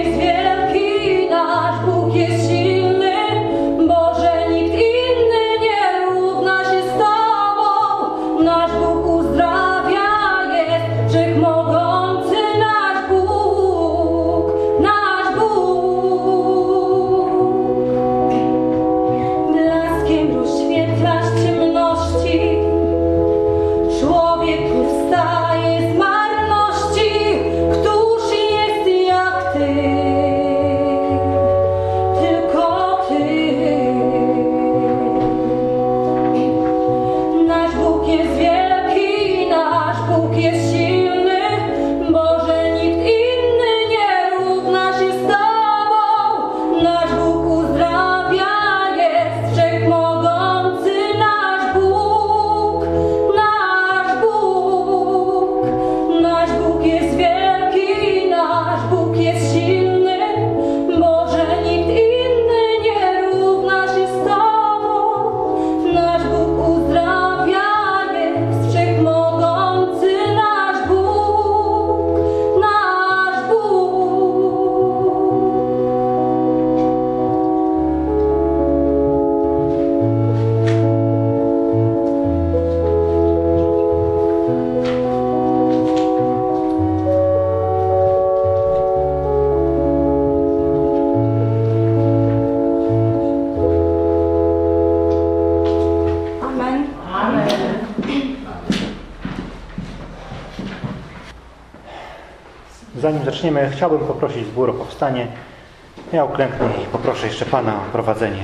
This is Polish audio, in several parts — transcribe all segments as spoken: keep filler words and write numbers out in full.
Zanim zaczniemy, chciałbym poprosić zbór o powstanie. Ja uklęknę i poproszę jeszcze Pana o prowadzenie.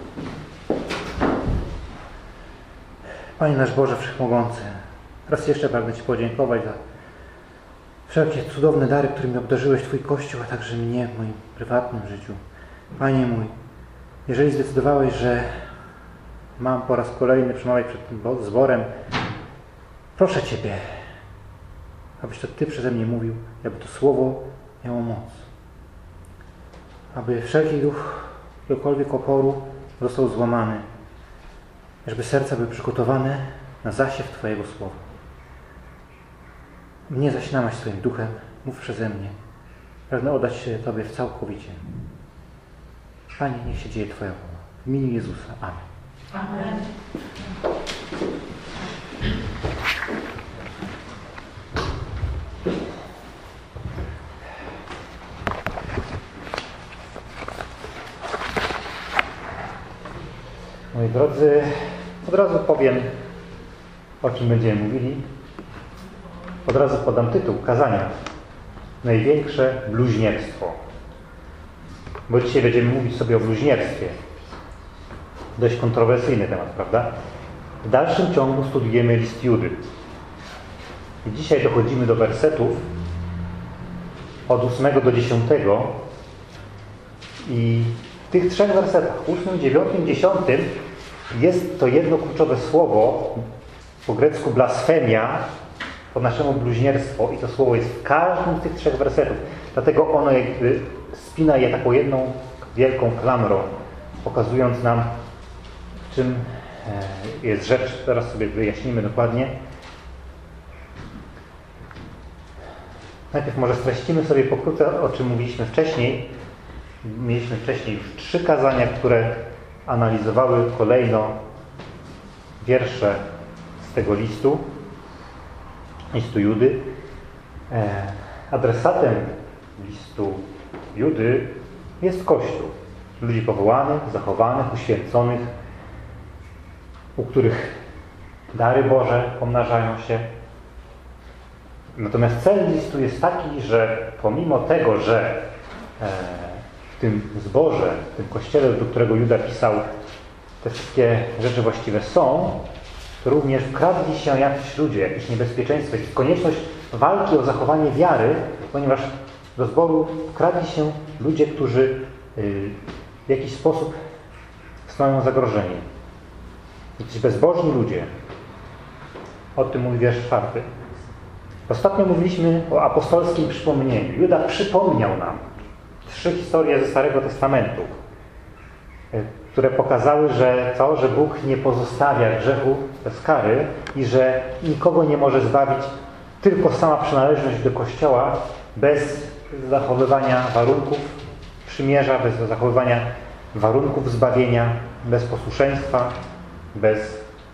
Panie nasz Boże Wszechmogący, raz jeszcze pragnę Ci podziękować za wszelkie cudowne dary, którymi obdarzyłeś Twój Kościół, a także mnie w moim prywatnym życiu. Panie mój, jeżeli zdecydowałeś, że mam po raz kolejny przemawiać przed tym zborem, proszę Ciebie, abyś to Ty przeze mnie mówił, aby to słowo miało moc. Aby wszelki duch jakiegokolwiek oporu został złamany. Żeby serca były przygotowane na zasiew Twojego słowa. Mnie zaś namaść swoim duchem, mów przeze mnie. Pragnę oddać się Tobie w całkowicie. Panie, niech się dzieje Twoja wola. W imieniu Jezusa. Amen. Amen. Moi drodzy, od razu powiem, o czym będziemy mówili. Od razu podam tytuł kazania. Największe bluźnierstwo. Bo dzisiaj będziemy mówić sobie o bluźnierstwie. Dość kontrowersyjny temat, prawda? W dalszym ciągu studiujemy list Judy. I dzisiaj dochodzimy do wersetów od ósmego do dziesiątego. I w tych trzech wersetach, ósmym, dziewiątym, dziesiątym, jest to jedno kluczowe słowo, po grecku blasfemia, po naszemu bluźnierstwo, i to słowo jest w każdym z tych trzech wersetów. Dlatego ono jakby spina je taką jedną wielką klamrą, pokazując nam, czym jest rzecz. Teraz sobie wyjaśnimy dokładnie. Najpierw może streścimy sobie pokrótce, o czym mówiliśmy wcześniej. Mieliśmy wcześniej już trzy kazania, które analizowały kolejno wiersze z tego listu, listu Judy. Adresatem listu Judy jest Kościół. Ludzi powołanych, zachowanych, uświęconych, u których dary Boże pomnażają się. Natomiast cel listu jest taki, że pomimo tego, że w tym zborze, w tym kościele, do którego Juda pisał, te wszystkie rzeczy właściwe są, to również wkradli się jakiś ludzie, jakieś niebezpieczeństwo, jest konieczność walki o zachowanie wiary, ponieważ do zboru wkradli się ludzie, którzy w jakiś sposób stoją zagrożeni. Jakiś bezbożni ludzie. O tym mówi wiersz czwarty. Ostatnio mówiliśmy o apostolskim przypomnieniu. Juda przypomniał nam trzy historie ze Starego Testamentu, które pokazały, że to, że Bóg nie pozostawia grzechu bez kary i że nikogo nie może zbawić tylko sama przynależność do Kościoła bez zachowywania warunków przymierza, bez zachowywania warunków zbawienia, bez posłuszeństwa, bez e,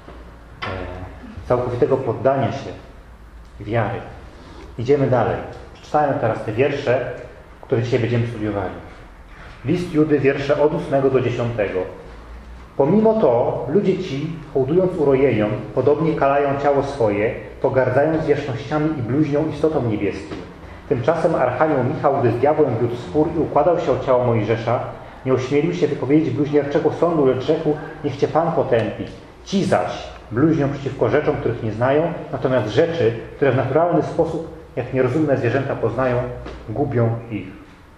całkowitego poddania się wiary. Idziemy dalej. Przeczytajmy teraz te wiersze, które dzisiaj będziemy studiowali. List Judy, wiersze od ósmego do dziesiątego. Pomimo to ludzie ci, hołdując urojeniom, podobnie kalają ciało swoje, pogardzając wierzchnościami i bluźnią istotą niebieskim. Tymczasem archanioł Michał, gdy z diabłem wiódł spór i układał się o ciało Mojżesza, nie ośmielił się wypowiedzieć bluźnierczego sądu, lecz rzekł: niech cię Pan potępi. Ci zaś bluźnią przeciwko rzeczom, których nie znają, natomiast rzeczy, które w naturalny sposób, jak nierozumne zwierzęta poznają, gubią ich.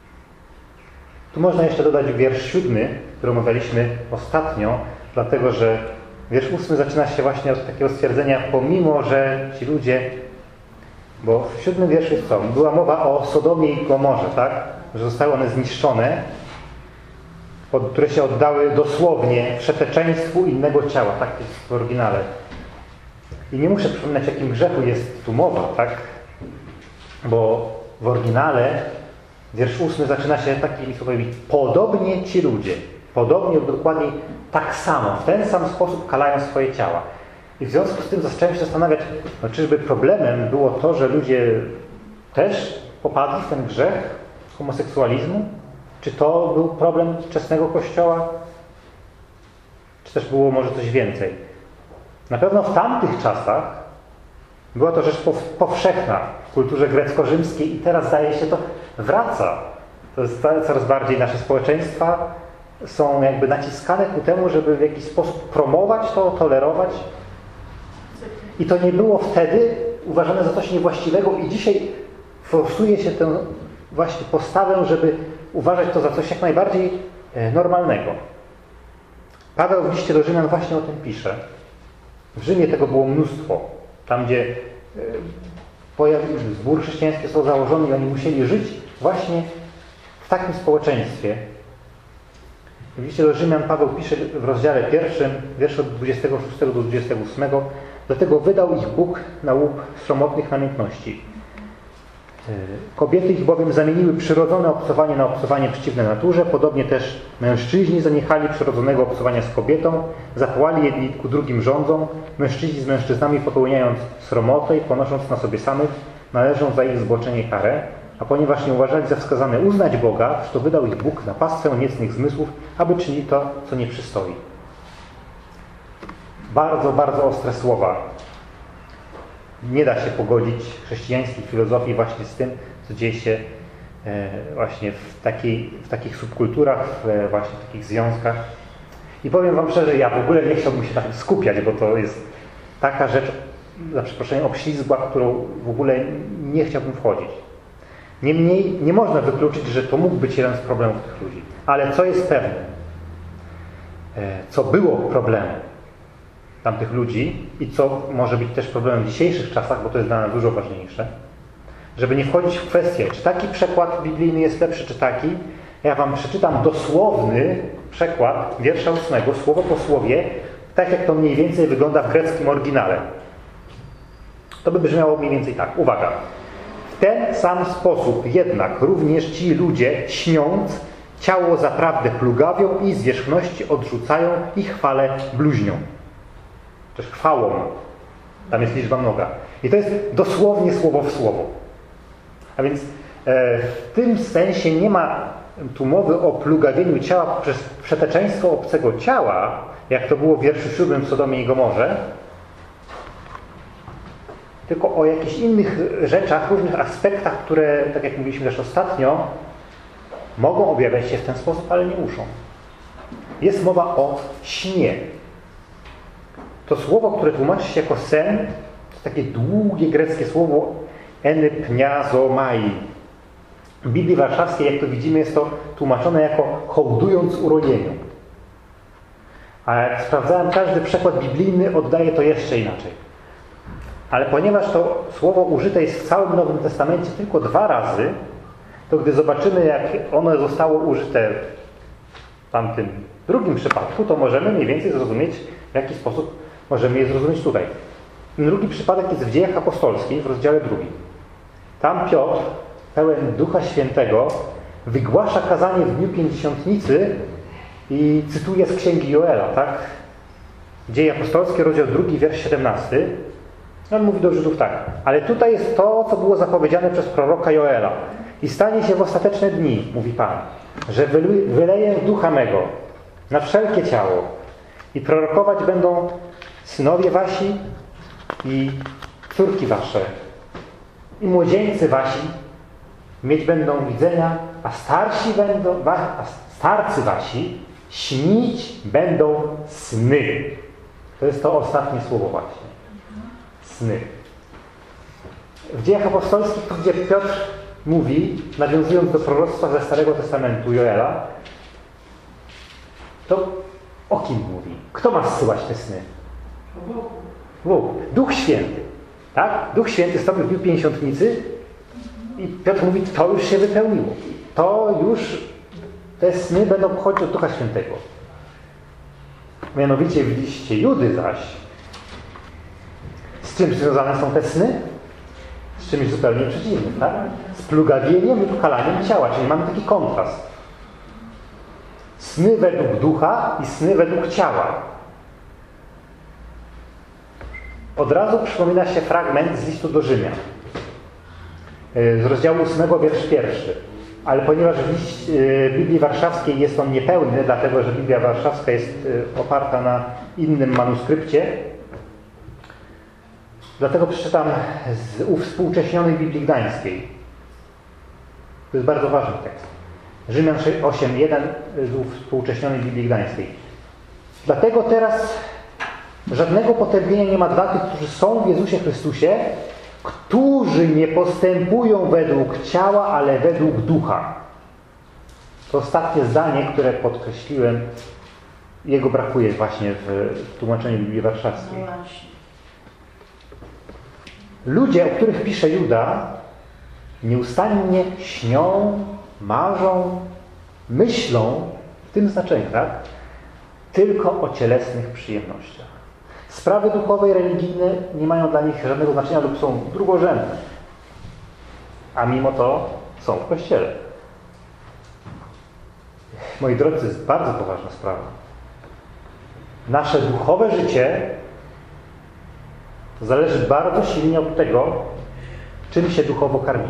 Tu można jeszcze dodać wiersz siódmy, który omawialiśmy ostatnio, dlatego że wiersz ósmy zaczyna się właśnie od takiego stwierdzenia, pomimo że ci ludzie, bo w siódmym wierszu jest co? Była mowa o Sodomie i Gomorze, tak? Że zostały one zniszczone, które się oddały dosłownie przeteczeństwu innego ciała. Tak jest w oryginale. I nie muszę przypominać, w jakim grzechu jest tu mowa, tak? Bo w oryginale wiersz ósmy zaczyna się takimi słowami: podobnie ci ludzie, podobnie lub dokładniej tak samo, w ten sam sposób kalają swoje ciała. I w związku z tym zacząłem się zastanawiać, no czyżby problemem było to, że ludzie też popadli w ten grzech homoseksualizmu? Czy to był problem wczesnego Kościoła? Czy też było może coś więcej? Na pewno w tamtych czasach była to rzecz powszechna w kulturze grecko-rzymskiej i teraz, zdaje się, to wraca. To jest coraz bardziej nasze społeczeństwa są jakby naciskane ku temu, żeby w jakiś sposób promować to, tolerować. I to nie było wtedy uważane za coś niewłaściwego i dzisiaj forsuje się tę właśnie postawę, żeby uważać to za coś jak najbardziej normalnego. Paweł w liście do Rzymian właśnie o tym pisze. W Rzymie tego było mnóstwo. Tam, gdzie pojawił zbór chrześcijański został założony i oni musieli żyć właśnie w takim społeczeństwie. W liście do Rzymian Paweł pisze w rozdziale pierwszym, wiersz od dwudziestego szóstego do dwudziestego ósmego: dlatego wydał ich Bóg na łup sromotnych namiętności. Kobiety ich bowiem zamieniły przyrodzone obcowanie na obcowanie przeciwne naturze, podobnie też mężczyźni zaniechali przyrodzonego obcowania z kobietą, zawołali jedni ku drugim rządzą, mężczyźni z mężczyznami popełniając sromotę i ponosząc na sobie samych, należą za ich zbłoczenie karę, a ponieważ nie uważali za wskazane uznać Boga, to wydał ich Bóg na pastwę niecnych zmysłów, aby czynili to, co nie przystoi. Bardzo, bardzo ostre słowa. Nie da się pogodzić chrześcijańskiej filozofii właśnie z tym, co dzieje się właśnie w, takiej, w takich subkulturach, w właśnie w takich związkach. I powiem wam szczerze, ja w ogóle nie chciałbym się na tym skupiać, bo to jest taka rzecz, za przeproszeniem, obślizgła, w którą w ogóle nie chciałbym wchodzić. Niemniej nie można wykluczyć, że to mógł być jeden z problemów tych ludzi. Ale co jest pewne? Co było problemem tamtych ludzi i co może być też problemem w dzisiejszych czasach, bo to jest dla nas dużo ważniejsze, żeby nie wchodzić w kwestię, czy taki przekład biblijny jest lepszy, czy taki. Ja wam przeczytam dosłowny przekład wiersza ósmego, słowo po słowie, tak jak to mniej więcej wygląda w greckim oryginale. To by brzmiało mniej więcej tak. Uwaga. W ten sam sposób jednak również ci ludzie, śniąc, ciało zaprawdę plugawią i z wierzchności odrzucają i chwale bluźnią. Też chwałą. Tam jest liczba mnoga. I to jest dosłownie słowo w słowo. A więc e, w tym sensie nie ma tu mowy o plugawieniu ciała przez przeteczeństwo obcego ciała, jak to było w wierszu siódmym w Sodomie i Gomorze, tylko o jakichś innych rzeczach, różnych aspektach, które, tak jak mówiliśmy też ostatnio, mogą objawiać się w ten sposób, ale nie muszą. Jest mowa o śnie. To słowo, które tłumaczy się jako sen, to takie długie greckie słowo enpniazomai. W Biblii Warszawskiej, jak to widzimy, jest to tłumaczone jako hołdując urojeniu. A jak sprawdzałem, każdy przekład biblijny oddaje to jeszcze inaczej. Ale ponieważ to słowo użyte jest w całym Nowym Testamencie tylko dwa razy, to gdy zobaczymy, jak ono zostało użyte w tamtym drugim przypadku, to możemy mniej więcej zrozumieć, w jaki sposób możemy je zrozumieć tutaj. Drugi przypadek jest w Dziejach Apostolskich w rozdziale drugim. Tam Piotr pełen Ducha Świętego, wygłasza kazanie w dniu Pięćdziesiątnicy i cytuje z Księgi Joela, tak? Dzieje apostolskie, rozdział drugi, wiersz siedemnasty. On mówi do Żydów tak. Ale tutaj jest to, co było zapowiedziane przez proroka Joela. I stanie się w ostateczne dni, mówi Pan, że wyleję Ducha mego na wszelkie ciało i prorokować będą synowie wasi i córki wasze i młodzieńcy wasi mieć będą widzenia, a starsi będą, a starcy wasi śnić będą sny. To jest to ostatnie słowo właśnie. Sny. W Dziejach Apostolskich, gdzie Piotr mówi, nawiązując do proroctwa ze Starego Testamentu Joela, to o kim mówi? Kto ma zsyłać te sny? Bóg. Duch Święty. Tak? Duch Święty stąpił w dniu Pięćdziesiątnicy i Piotr mówi, to już się wypełniło. To już, te sny będą pochodzić od Ducha Świętego. Mianowicie w liście Judy zaś, z czym związane są te sny? Z czymś zupełnie przeciwnym, tak? Z plugawieniem lub kalaniem ciała, czyli mamy taki kontrast. Sny według ducha i sny według ciała. Od razu przypomina się fragment z listu do Rzymian. Z rozdziału ósmego, wiersz pierwszy. Ale ponieważ w Biblii Warszawskiej jest on niepełny, dlatego że Biblia Warszawska jest oparta na innym manuskrypcie, dlatego przeczytam z uwspółcześnionej Biblii Gdańskiej. To jest bardzo ważny tekst. Rzymian osiem jeden z uwspółcześnionej Biblii Gdańskiej. Dlatego teraz żadnego potępienia nie ma dla tych, którzy są w Jezusie Chrystusie, którzy nie postępują według ciała, ale według ducha. To ostatnie zdanie, które podkreśliłem, jego brakuje właśnie w tłumaczeniu Biblii Warszawskiej. Ludzie, o których pisze Juda, nieustannie śnią, marzą, myślą, w tym znaczeniu, tak? Tylko o cielesnych przyjemnościach. Sprawy duchowe i religijne nie mają dla nich żadnego znaczenia lub są drugorzędne. A mimo to są w Kościele. Moi drodzy, to jest bardzo poważna sprawa. Nasze duchowe życie zależy bardzo silnie od tego, czym się duchowo karmimy.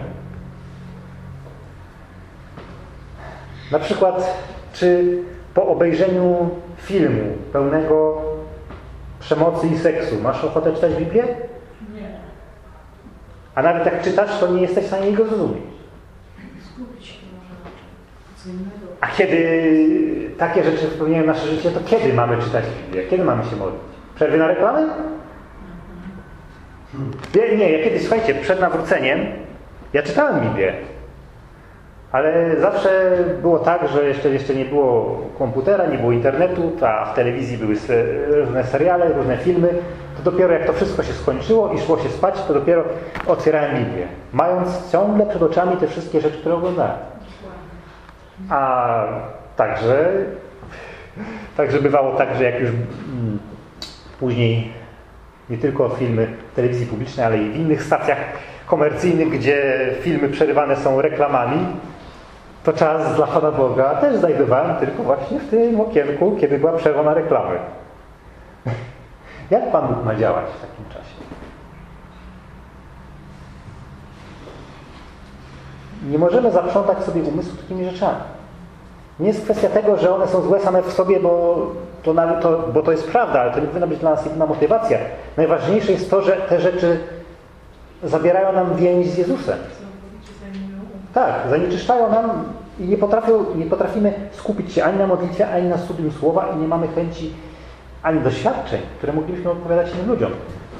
Na przykład, czy po obejrzeniu filmu pełnego przemocy i seksu masz ochotę czytać Biblię? Nie. A nawet jak czytasz, to nie jesteś w stanie jego zrozumieć. Skupić się może na co innego. A kiedy takie rzeczy wypełniają nasze życie, to kiedy mamy czytać Biblię? Kiedy mamy się modlić? Przerwy na reklamy? Nie, nie, ja kiedyś, słuchajcie, przed nawróceniem ja czytałem Biblię. Ale zawsze było tak, że jeszcze, jeszcze nie było komputera, nie było internetu, a w telewizji były różne seriale, różne filmy. To dopiero jak to wszystko się skończyło i szło się spać, to dopiero otwierałem Biblię. Mając ciągle przed oczami te wszystkie rzeczy, które oglądałem. A także, także bywało tak, że jak już mm, później nie tylko filmy w telewizji publicznej, ale i w innych stacjach komercyjnych, gdzie filmy przerywane są reklamami, to czas dla Pana Boga też znajdowałem tylko właśnie w tym okienku, kiedy była przerwa na reklamy. Jak Pan Bóg ma działać w takim czasie? Nie możemy zaprzątać sobie umysłu takimi rzeczami. Nie jest kwestia tego, że one są złe same w sobie, bo to, to, bo to jest prawda, ale to nie powinna być dla nas jedyna motywacja. Najważniejsze jest to, że te rzeczy zabierają nam więź z Jezusem. Tak, zanieczyszczają nam i nie, potrafią, nie potrafimy skupić się ani na modlitwie, ani na studium słowa i nie mamy chęci ani doświadczeń, które moglibyśmy opowiadać innym ludziom.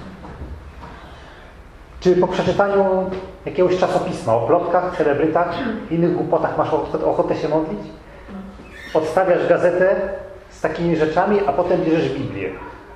Czy po przeczytaniu jakiegoś czasopisma o plotkach, celebrytach, innych głupotach masz ochotę się modlić? Odstawiasz gazetę z takimi rzeczami, a potem bierzesz Biblię.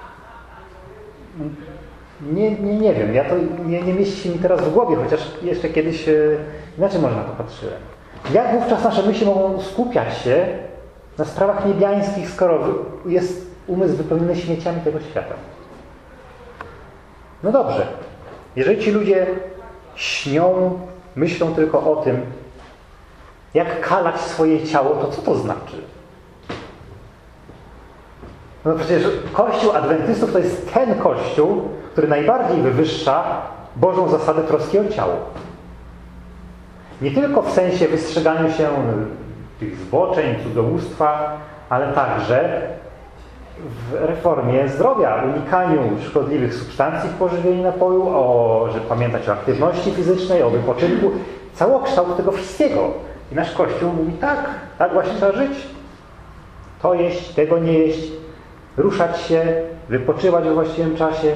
Nie, nie, nie wiem, ja to nie, nie mieści się mi teraz w głowie, chociaż jeszcze kiedyś e, inaczej może na to patrzyłem. Jak wówczas nasze myśli mogą skupiać się na sprawach niebiańskich, skoro jest umysł wypełniony śmieciami tego świata? No dobrze, jeżeli ci ludzie śnią, myślą tylko o tym, jak kalać swoje ciało, to co to znaczy? No przecież Kościół Adwentystów to jest ten Kościół, który najbardziej wywyższa Bożą zasadę troski o ciało. Nie tylko w sensie wystrzeganiu się tych zboczeń, cudzołóstwa, ale także w reformie zdrowia, unikaniu szkodliwych substancji w pożywieniu napoju, o, żeby pamiętać o aktywności fizycznej, o wypoczynku, całokształt tego wszystkiego. I nasz Kościół mówi tak, tak właśnie trzeba żyć. To jeść, tego nie jeść, ruszać się, wypoczywać we właściwym czasie.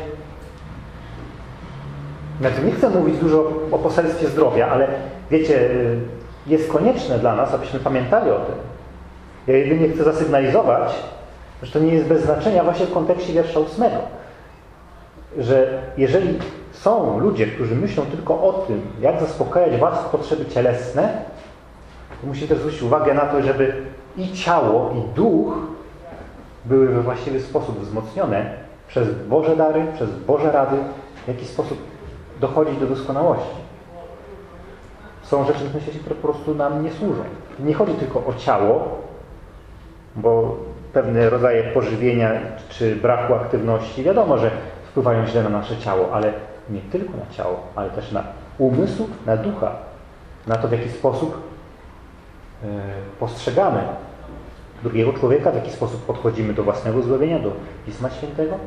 Znaczy, nie chcę mówić dużo o poselstwie zdrowia, ale wiecie, jest konieczne dla nas, abyśmy pamiętali o tym. Ja jedynie chcę zasygnalizować, że to nie jest bez znaczenia właśnie w kontekście wiersza ósmego. Że jeżeli są ludzie, którzy myślą tylko o tym, jak zaspokajać własne potrzeby cielesne, to musimy też zwrócić uwagę na to, żeby i ciało, i duch były we właściwy sposób wzmocnione przez Boże dary, przez Boże rady, w jaki sposób dochodzić do doskonałości. Są rzeczy w tym świecie, które po prostu nam nie służą. Nie chodzi tylko o ciało, bo pewne rodzaje pożywienia czy braku aktywności, wiadomo, że wpływają źle na nasze ciało, ale nie tylko na ciało, ale też na umysł, na ducha, na to, w jaki sposób yy, postrzegamy drugiego człowieka, w jaki sposób podchodzimy do własnego zbawienia, do Pisma Świętego.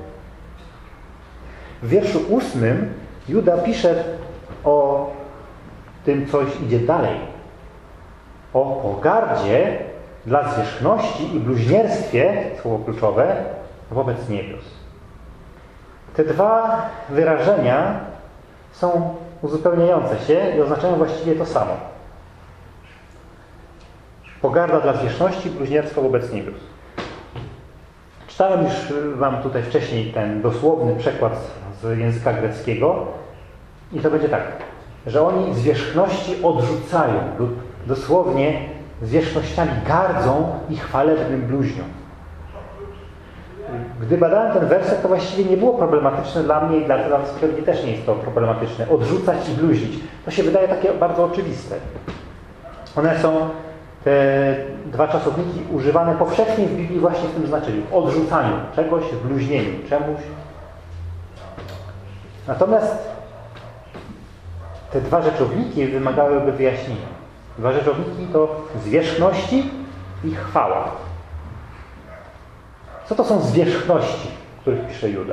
W wierszu ósmym Juda pisze o tym, coś idzie dalej. O pogardzie dla zwierzchności i bluźnierstwie, słowo kluczowe, wobec niebios. Te dwa wyrażenia są uzupełniające się i oznaczają właściwie to samo. Pogarda dla zwierzchności i bluźnierstwo wobec niebios. Czytałem już wam tutaj wcześniej ten dosłowny przekład z języka greckiego i to będzie tak, że oni zwierzchności odrzucają lub dosłownie zwierzchnościami gardzą i chwalebnym bluźnią. Gdy badałem ten werset, to właściwie nie było problematyczne dla mnie i dla was pewnie też nie jest to problematyczne. Odrzucać i bluźnić. To się wydaje takie bardzo oczywiste. One są, te dwa czasowniki, używane powszechnie w Biblii właśnie w tym znaczeniu. W odrzucaniu czegoś, w bluźnieniu czemuś. Natomiast te dwa rzeczowniki wymagałyby wyjaśnienia. Dwa rzeczowniki to zwierzchności i chwała. Co to są zwierzchności, o których pisze Juda?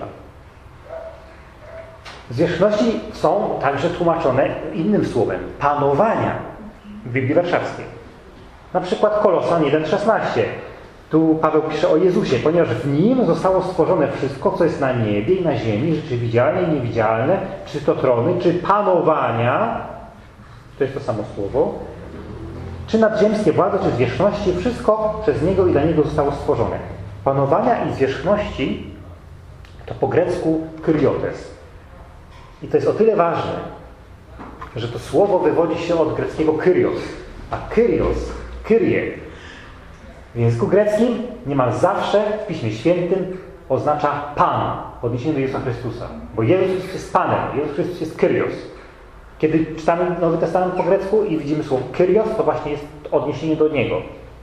Zwierzchności są także tłumaczone innym słowem. Panowania w Biblii Warszawskiej. Na przykład Kolosan jeden szesnaście. Tu Paweł pisze o Jezusie, ponieważ w Nim zostało stworzone wszystko, co jest na niebie i na ziemi, rzeczy widzialne i niewidzialne, czy to trony, czy panowania, to jest to samo słowo, czy nadziemskie władze, czy zwierzchności, wszystko przez Niego i dla Niego zostało stworzone. Panowania i zwierzchności to po grecku kyriotes. I to jest o tyle ważne, że to słowo wywodzi się od greckiego kyrios. A kyrios, kyrie, w języku greckim niemal zawsze w Piśmie Świętym oznacza Pan, w odniesieniu do Jezusa Chrystusa. Bo Jezus jest Panem, Jezus Chrystus jest kyrios. Kiedy czytamy Nowy Testament po grecku i widzimy słowo kyrios, to właśnie jest odniesienie do Niego.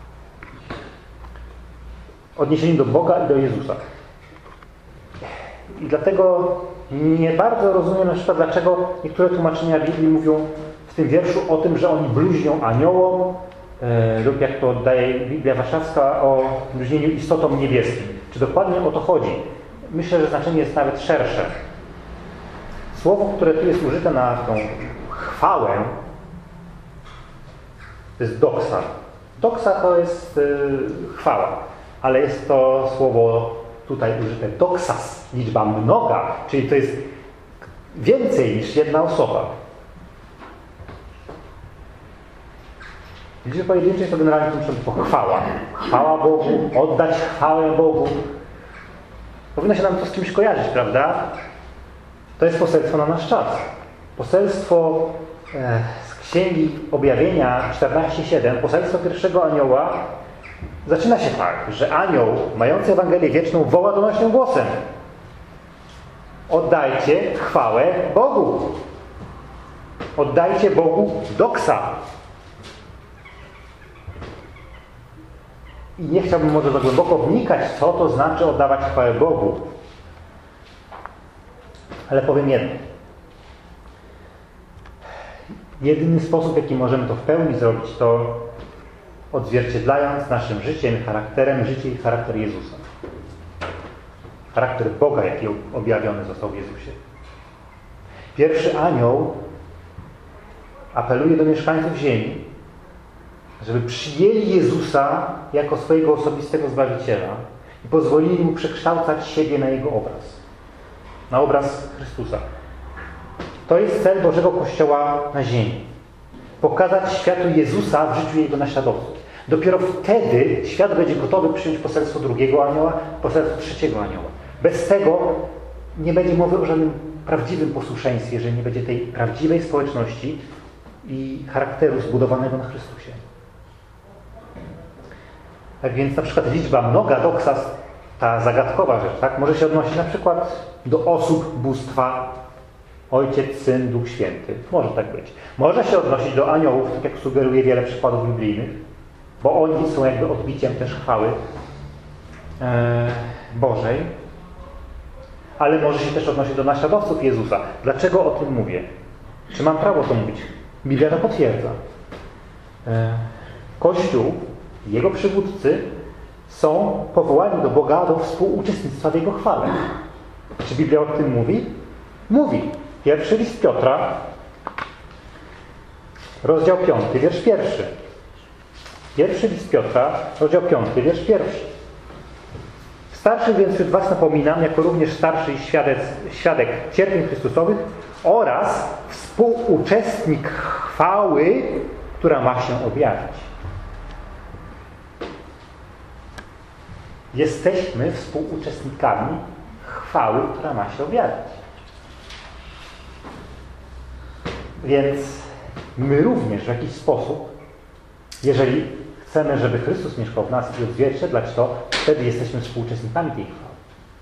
Odniesienie do Boga i do Jezusa. I dlatego nie bardzo rozumiem na przykład, dlaczego niektóre tłumaczenia Biblii mówią w tym wierszu o tym, że oni bluźnią aniołom, e, lub jak to daje Biblia Warszawska, o bluźnieniu istotom niebieskim. Czy dokładnie o to chodzi? Myślę, że znaczenie jest nawet szersze. Słowo, które tu jest użyte na tą chwałę, to jest doksa. Doksa to jest e, chwała, ale jest to słowo tutaj użyte doksas, liczba mnoga, czyli to jest więcej niż jedna osoba. Liczby pojedyncze jest to generalnie tylko chwała. Chwała Bogu, oddać chwałę Bogu. Powinno się nam to z kimś kojarzyć, prawda? To jest poselstwo na nasz czas. Poselstwo e, z Księgi Objawienia czternaście siedem, poselstwo pierwszego anioła, zaczyna się tak, że anioł mający Ewangelię wieczną woła donośnym głosem: oddajcie chwałę Bogu. Oddajcie Bogu doksa. I nie chciałbym może za głęboko wnikać, co to znaczy oddawać chwałę Bogu. Ale powiem jedno. Jedyny sposób, w jaki możemy to w pełni zrobić, to odzwierciedlając naszym życiem, charakterem, życie i charakter Jezusa. Charakter Boga, jaki objawiony został w Jezusie. Pierwszy anioł apeluje do mieszkańców ziemi, żeby przyjęli Jezusa jako swojego osobistego Zbawiciela i pozwolili Mu przekształcać siebie na Jego obraz. Na obraz Chrystusa. To jest cel Bożego Kościoła na ziemi. Pokazać światu Jezusa w życiu Jego naśladowców. Dopiero wtedy świat będzie gotowy przyjąć poselstwo drugiego anioła, poselstwo trzeciego anioła. Bez tego nie będzie mowy o żadnym prawdziwym posłuszeństwie, jeżeli nie będzie tej prawdziwej społeczności i charakteru zbudowanego na Chrystusie. Tak więc na przykład liczba mnoga doksas, ta zagadkowa rzecz, tak, może się odnosić na przykład do osób bóstwa Ojciec, Syn, Duch Święty. Może tak być. Może się odnosić do aniołów, tak jak sugeruje wiele przykładów biblijnych, bo oni są jakby odbiciem też chwały e, Bożej. Ale może się też odnosić do naśladowców Jezusa. Dlaczego o tym mówię? Czy mam prawo to mówić? Biblia to potwierdza. E, Kościół, jego przywódcy są powołani do Boga do współuczestnictwa w Jego chwale. Czy Biblia o tym mówi? Mówi. Pierwszy list Piotra, rozdział piąty, wiersz pierwszy. Pierwszy list Piotra, rozdział piąty, wiersz pierwszy. Starszych więc wśród was napominam, jako również starszy świadek, świadek cierpień Chrystusowych oraz współuczestnik chwały, która ma się objawić. Jesteśmy współuczestnikami chwały, która ma się objawić. Więc my również w jakiś sposób, jeżeli chcemy, żeby Chrystus mieszkał w nas i odzwierciedlać to, wtedy jesteśmy współuczestnikami tej chwały.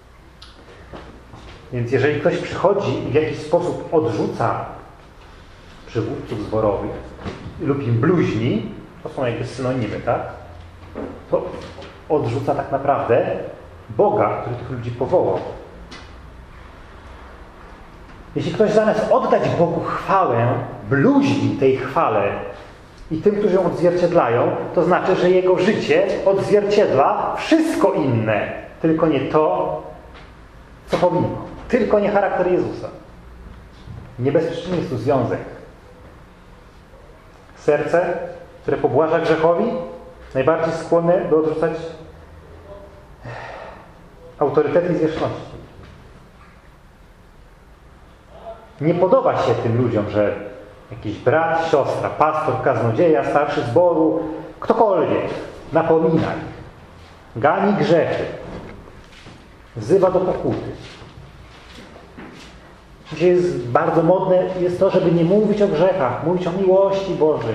Więc jeżeli ktoś przychodzi i w jakiś sposób odrzuca przywódców zborowych lub im bluźni, to są jakby synonimy, tak? To odrzuca tak naprawdę Boga, który tych ludzi powołał. Jeśli ktoś zamiast oddać Bogu chwałę, bluźni tej chwale i tym, którzy ją odzwierciedlają, to znaczy, że jego życie odzwierciedla wszystko inne, tylko nie to, co powinno. Tylko nie charakter Jezusa. Niebezpieczny jest tu związek. Serce, które pobłaża grzechowi, najbardziej skłonne do odrzucać autorytety i zwierzchności. Nie podoba się tym ludziom, że jakiś brat, siostra, pastor, kaznodzieja, starszy zboru, ktokolwiek napomina ich, gani grzechy, wzywa do pokuty. Dzisiaj jest bardzo modne jest to, żeby nie mówić o grzechach, mówić o miłości Bożej.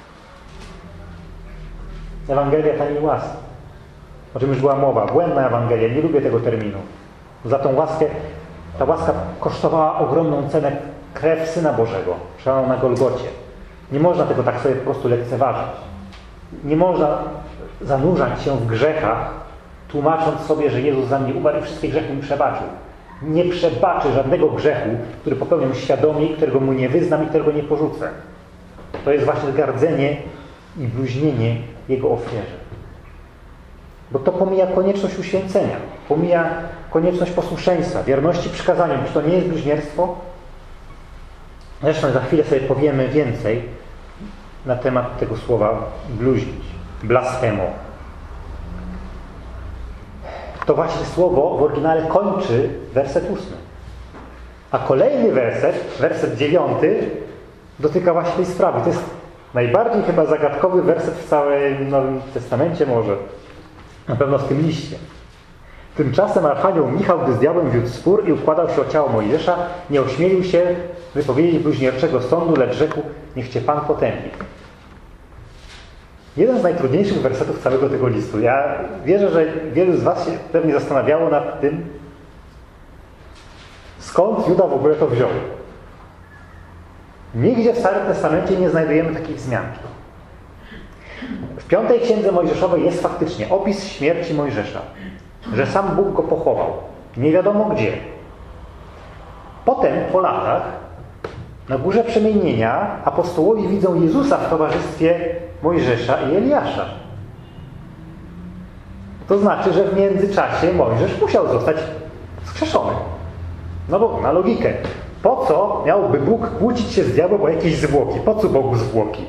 Ewangelia taniej łaski. O czym już była mowa. Błędna Ewangelia. Nie lubię tego terminu. Za tą łaskę, ta łaska kosztowała ogromną cenę, krew Syna Bożego, przelaną na Golgocie. Nie można tego tak sobie po prostu lekceważyć. Nie można zanurzać się w grzechach, tłumacząc sobie, że Jezus za mnie umarł i wszystkie grzechy mi przebaczył. Nie przebaczy żadnego grzechu, który popełniam świadomie, którego mu nie wyznam i którego nie porzucę. To jest właśnie gardzenie i bluźnienie Jego ofierze. Bo to pomija konieczność uświęcenia, pomija konieczność posłuszeństwa, wierności przykazaniom. Czy to nie jest bluźnierstwo? Zresztą za chwilę sobie powiemy więcej na temat tego słowa bluźnić, blasfemo. To właśnie słowo w oryginale kończy werset ósmy. A kolejny werset, werset dziewiąty, dotyka właśnie tej sprawy. To jest najbardziej chyba zagadkowy werset w całym Nowym Testamencie może. Na pewno w tym liście. Tymczasem Archanioł Michał, gdy z diabłem wiódł spór i układał się o ciało Mojżesza, nie ośmielił się wypowiedzieć bluźnierczego sądu, lecz rzekł: niech Cię Pan potępi. Jeden z najtrudniejszych wersetów całego tego listu. Ja wierzę, że wielu z was się pewnie zastanawiało nad tym, skąd Juda w ogóle to wziął. Nigdzie w Starym Testamencie nie znajdujemy takich wzmianki. W piątej księdze Mojżeszowej jest faktycznie opis śmierci Mojżesza, że sam Bóg go pochował. Nie wiadomo gdzie. Potem, po latach, na Górze Przemienienia apostołowie widzą Jezusa w towarzystwie Mojżesza i Eliasza. To znaczy, że w międzyczasie Mojżesz musiał zostać wskrzeszony. No bo na logikę. Po co miałby Bóg kłócić się z diabłem o jakieś zwłoki? Po co Bogu zwłoki?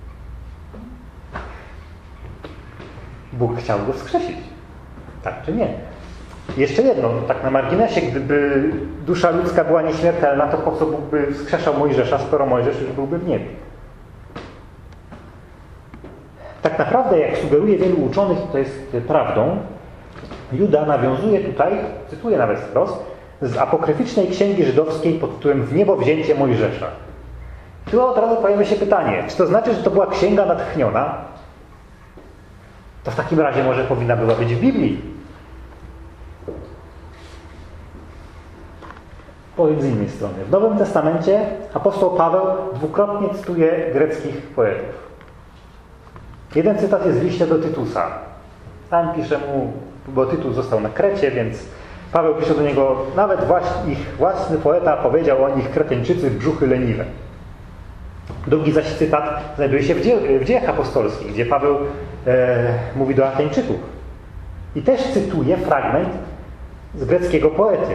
Bóg chciał go wskrzesić. Tak czy nie? Jeszcze jedno, tak na marginesie, gdyby dusza ludzka była nieśmiertelna, to po co Bóg by wskrzeszał Mojżesza, skoro Mojżesz już byłby w niebie? Tak naprawdę, jak sugeruje wielu uczonych, to jest prawdą, Juda nawiązuje tutaj, cytuję nawet wprost, z apokryficznej księgi żydowskiej pod tytułem W niebo wzięcie Mojżesza. Tu od razu pojawia się pytanie, czy to znaczy, że to była księga natchniona? To w takim razie może powinna była być w Biblii. Powiem z innej strony. W Nowym Testamencie apostoł Paweł dwukrotnie cytuje greckich poetów. Jeden cytat jest w liście do Tytusa. Tam pisze mu, bo Tytus został na Krecie, więc Paweł pisze do niego, nawet właśnie ich własny poeta powiedział o nich Kreteńczycy brzuchy leniwe. Drugi zaś cytat znajduje się w, dzie w dziejach apostolskich, gdzie Paweł e, mówi do Ateńczyków. I też cytuje fragment z greckiego poety.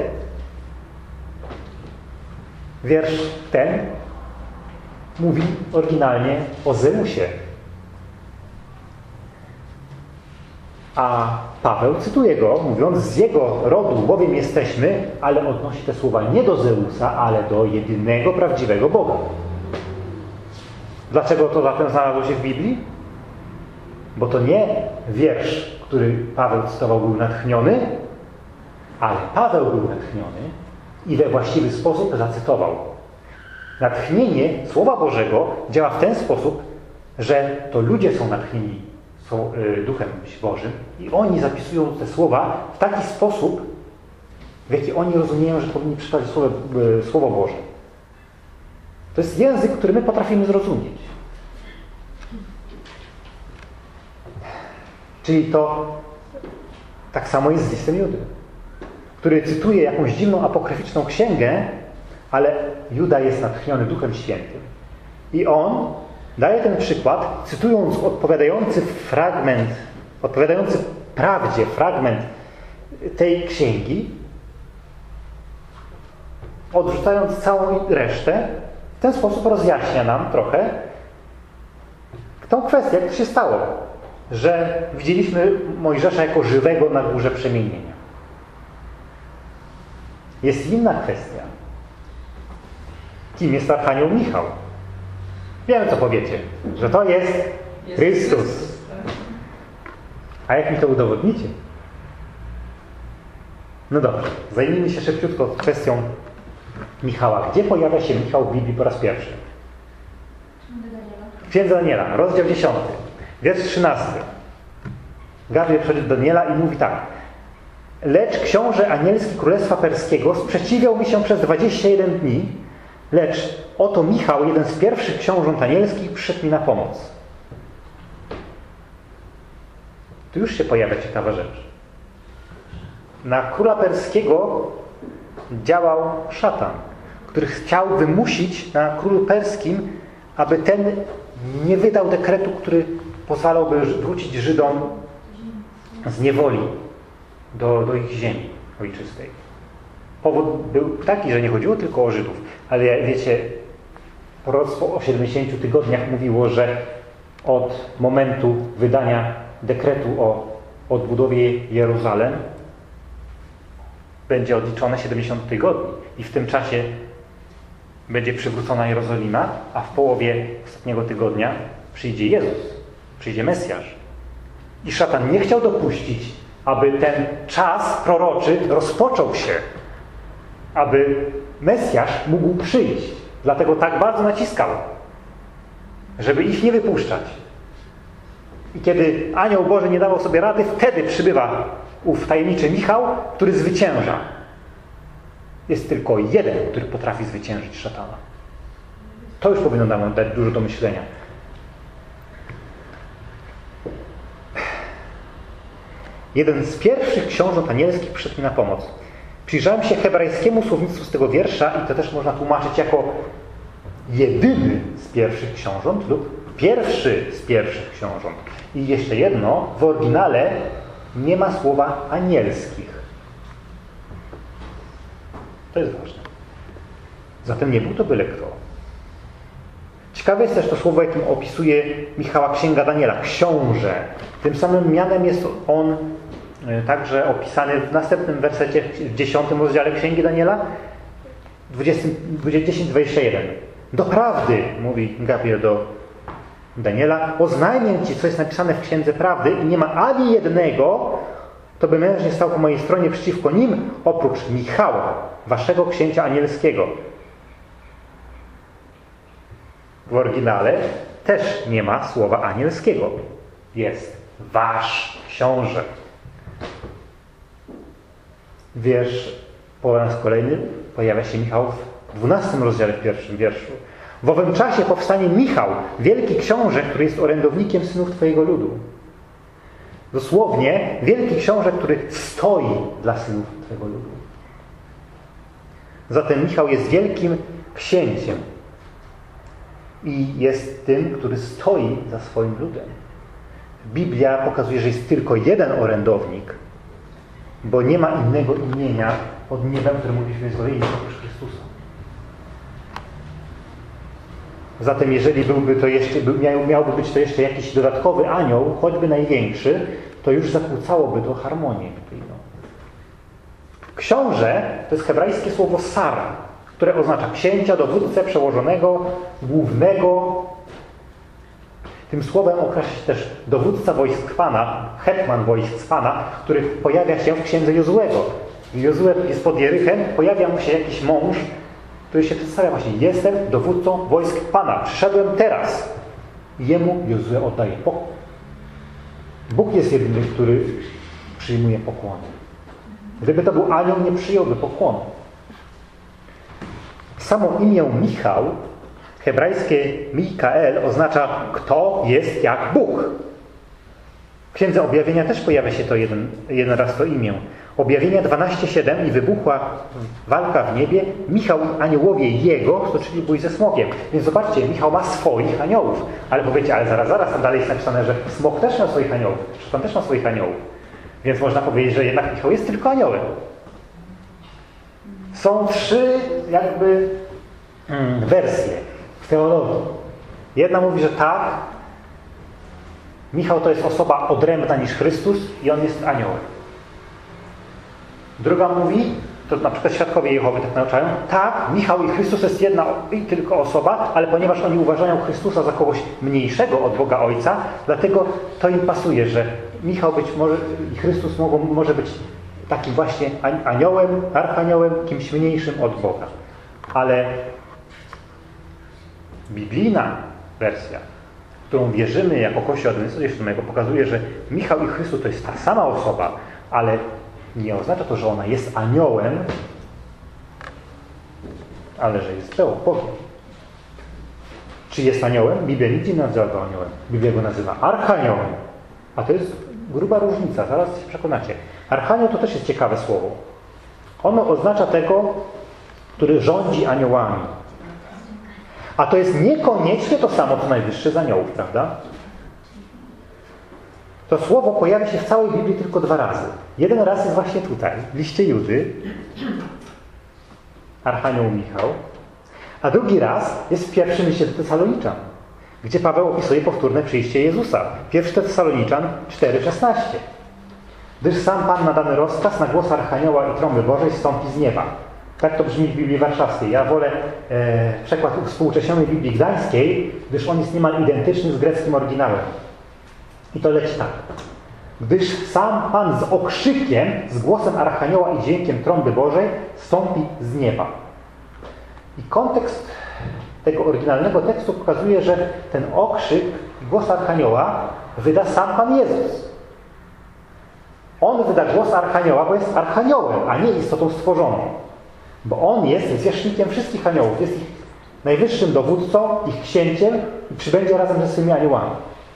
Wiersz ten mówi oryginalnie o Zeusie. A Paweł cytuje go, mówiąc, z jego rodu bowiem jesteśmy, ale odnosi te słowa nie do Zeusa, ale do jedynego prawdziwego Boga. Dlaczego to zatem znalazło się w Biblii? Bo to nie wiersz, który Paweł cytował, był natchniony, ale Paweł był natchniony i we właściwy sposób zacytował. Natchnienie Słowa Bożego działa w ten sposób, że to ludzie są natchnieni są, y, Duchem Bożym i oni zapisują te słowa w taki sposób, w jaki oni rozumieją, że powinni przeczytać Słowo, y, Słowo Boże. To jest język, który my potrafimy zrozumieć. Czyli to tak samo jest z listem Judy, który cytuje jakąś dziwną apokryficzną księgę, ale Juda jest natchniony Duchem Świętym. I on daje ten przykład, cytując odpowiadający fragment, odpowiadający prawdzie fragment tej księgi, odrzucając całą resztę, w ten sposób rozjaśnia nam trochę tą kwestię, jak to się stało, że widzieliśmy Mojżesza jako żywego na Górze Przemienienia. Jest inna kwestia. Kim jest Archanioł Michał? Wiemy, co powiecie, że to jest Chrystus. A jak mi to udowodnicie? No dobrze, zajmijmy się szybciutko kwestią Michała. Gdzie pojawia się Michał w Biblii po raz pierwszy? W Księdze Daniela, rozdział dziesiąty, wiersz trzynasty. Gabriel przychodzi do Daniela i mówi tak. Lecz książę anielski Królestwa Perskiego sprzeciwiał mi się przez dwadzieścia jeden dni, lecz oto Michał, jeden z pierwszych książąt anielskich, przyszedł mi na pomoc. Tu już się pojawia ciekawa rzecz. Na króla perskiego działał szatan, który chciał wymusić na królu perskim, aby ten nie wydał dekretu, który pozwalałby wrócić Żydom z niewoli do, do ich ziemi ojczystej. Powód był taki, że nie chodziło tylko o Żydów, ale wiecie, proroctwo o siedemdziesięciu tygodniach mówiło, że od momentu wydania dekretu o odbudowie Jeruzalem będzie odliczone siedemdziesiąt tygodni i w tym czasie będzie przywrócona Jerozolima, a w połowie ostatniego tygodnia przyjdzie Jezus, przyjdzie Mesjasz. I szatan nie chciał dopuścić, aby ten czas proroczy rozpoczął się, aby Mesjasz mógł przyjść. Dlatego tak bardzo naciskał, żeby ich nie wypuszczać. I kiedy anioł Boży nie dawał sobie rady, wtedy przybywa ów tajemniczy Michał, który zwycięża. Jest tylko jeden, który potrafi zwyciężyć szatana. To już powinno nam dać dużo do myślenia. Jeden z pierwszych książąt anielskich przyszedł mi na pomoc. Przyjrzałem się hebrajskiemu słownictwu z tego wiersza i to też można tłumaczyć jako jedyny z pierwszych książąt lub pierwszy z pierwszych książąt. I jeszcze jedno, w oryginale nie ma słowa anielskich. To jest ważne. Zatem nie był to byle kto. Ciekawe jest też to słowo, jakim opisuje Michała Księga Daniela. Książę. Tym samym mianem jest on także opisany w następnym wersecie, w dziesiątym rozdziale Księgi Daniela, dziesięć dwadzieścia jeden. Doprawdy, mówi Gabriel do Daniela, oznajmię Ci, co jest napisane w Księdze Prawdy i nie ma ani jednego, to by męż nie stał po mojej stronie przeciwko nim, oprócz Michała, waszego księcia anielskiego. W oryginale też nie ma słowa anielskiego. Jest wasz książę. Wiersz po raz kolejny pojawia się Michał w dwunastym rozdziale, w pierwszym wierszu. W owym czasie powstanie Michał, wielki książę, który jest orędownikiem synów Twojego ludu. Dosłownie, wielki książę, który stoi dla synów Twojego ludu. Zatem Michał jest wielkim księciem i jest tym, który stoi za swoim ludem. Biblia pokazuje, że jest tylko jeden orędownik, bo nie ma innego imienia pod niebem, które mówiliśmy zbawieni oprócz Chrystusa. Zatem jeżeli byłby to jeszcze, miał, miałby być to jeszcze jakiś dodatkowy anioł, choćby największy, to już zakłócałoby to harmonię biblijną. Książę to jest hebrajskie słowo sar, które oznacza księcia, dowódcę, przełożonego, głównego. Tym słowem określa się też dowódca wojsk Pana, hetman wojsk Pana, który pojawia się w księdze Jozuego. Jozue jest pod Jerychem, pojawia mu się jakiś mąż, który się przedstawia właśnie, jestem dowódcą wojsk Pana, przyszedłem teraz. I jemu Jozue oddaje pokłon. Bóg jest jedyny, który przyjmuje pokłony. Gdyby to był anioł, nie przyjąłby pokłonu. Samo imię Michał, hebrajskie Mikael, oznacza kto jest jak Bóg. W Księdze Objawienia też pojawia się to jeden, jeden raz to imię. Objawienia dwanaście siedem i wybuchła walka w niebie. Michał i aniołowie jego stoczyli bój ze smokiem. Więc zobaczcie, Michał ma swoich aniołów. Ale powiecie, ale zaraz, zaraz, tam dalej jest napisane, że smok też ma swoich aniołów. Szatan też ma swoich aniołów. Więc można powiedzieć, że jednak Michał jest tylko aniołem. Są trzy jakby mm, wersje w teologii. Jedna mówi, że tak, Michał to jest osoba odrębna niż Chrystus i on jest aniołem. Druga mówi, to na przykład świadkowie Jehowy tak nauczają, tak, Michał i Chrystus jest jedna i tylko osoba, ale ponieważ oni uważają Chrystusa za kogoś mniejszego od Boga Ojca, dlatego to im pasuje, że Michał być może i Chrystus mogą, może być takim właśnie aniołem, archaniołem, kimś mniejszym od Boga. Ale biblijna wersja, którą wierzymy jako Kościół Adwentystycznego Siódmego, pokazuje, że Michał i Chrystus to jest ta sama osoba, ale nie oznacza to, że ona jest aniołem, ale że jest Bogiem. Czy jest aniołem? Biblia nigdzie nie nazywa go aniołem. Biblia go nazywa archaniołem. A to jest gruba różnica, zaraz się przekonacie. Archanioł to też jest ciekawe słowo. Ono oznacza tego, który rządzi aniołami. A to jest niekoniecznie to samo, co najwyższy z aniołów, prawda? To słowo pojawia się w całej Biblii tylko dwa razy. Jeden raz jest właśnie tutaj, w liście Judy, archanioł Michał, a drugi raz jest w pierwszym liście do Tesaloniczan, gdzie Paweł opisuje powtórne przyjście Jezusa. Pierwszy Tesaloniczan cztery szesnaście. Gdyż sam Pan na dany rozkaz na głos archanioła i trąby Bożej zstąpi z nieba. Tak to brzmi w Biblii Warszawskiej. Ja wolę e, przekład współcześnionej Biblii Gdańskiej, gdyż on jest niemal identyczny z greckim oryginałem. I to leci tak. Gdyż sam Pan z okrzykiem, z głosem archanioła i dźwiękiem trąby Bożej stąpi z nieba. I kontekst tego oryginalnego tekstu pokazuje, że ten okrzyk, głos archanioła wyda sam Pan Jezus. On wyda głos archanioła, bo jest archaniołem, a nie istotą stworzoną. Bo on jest zwierzchnikiem wszystkich aniołów, jest ich najwyższym dowódcą, ich księciem i przybędzie razem ze swymi aniołami.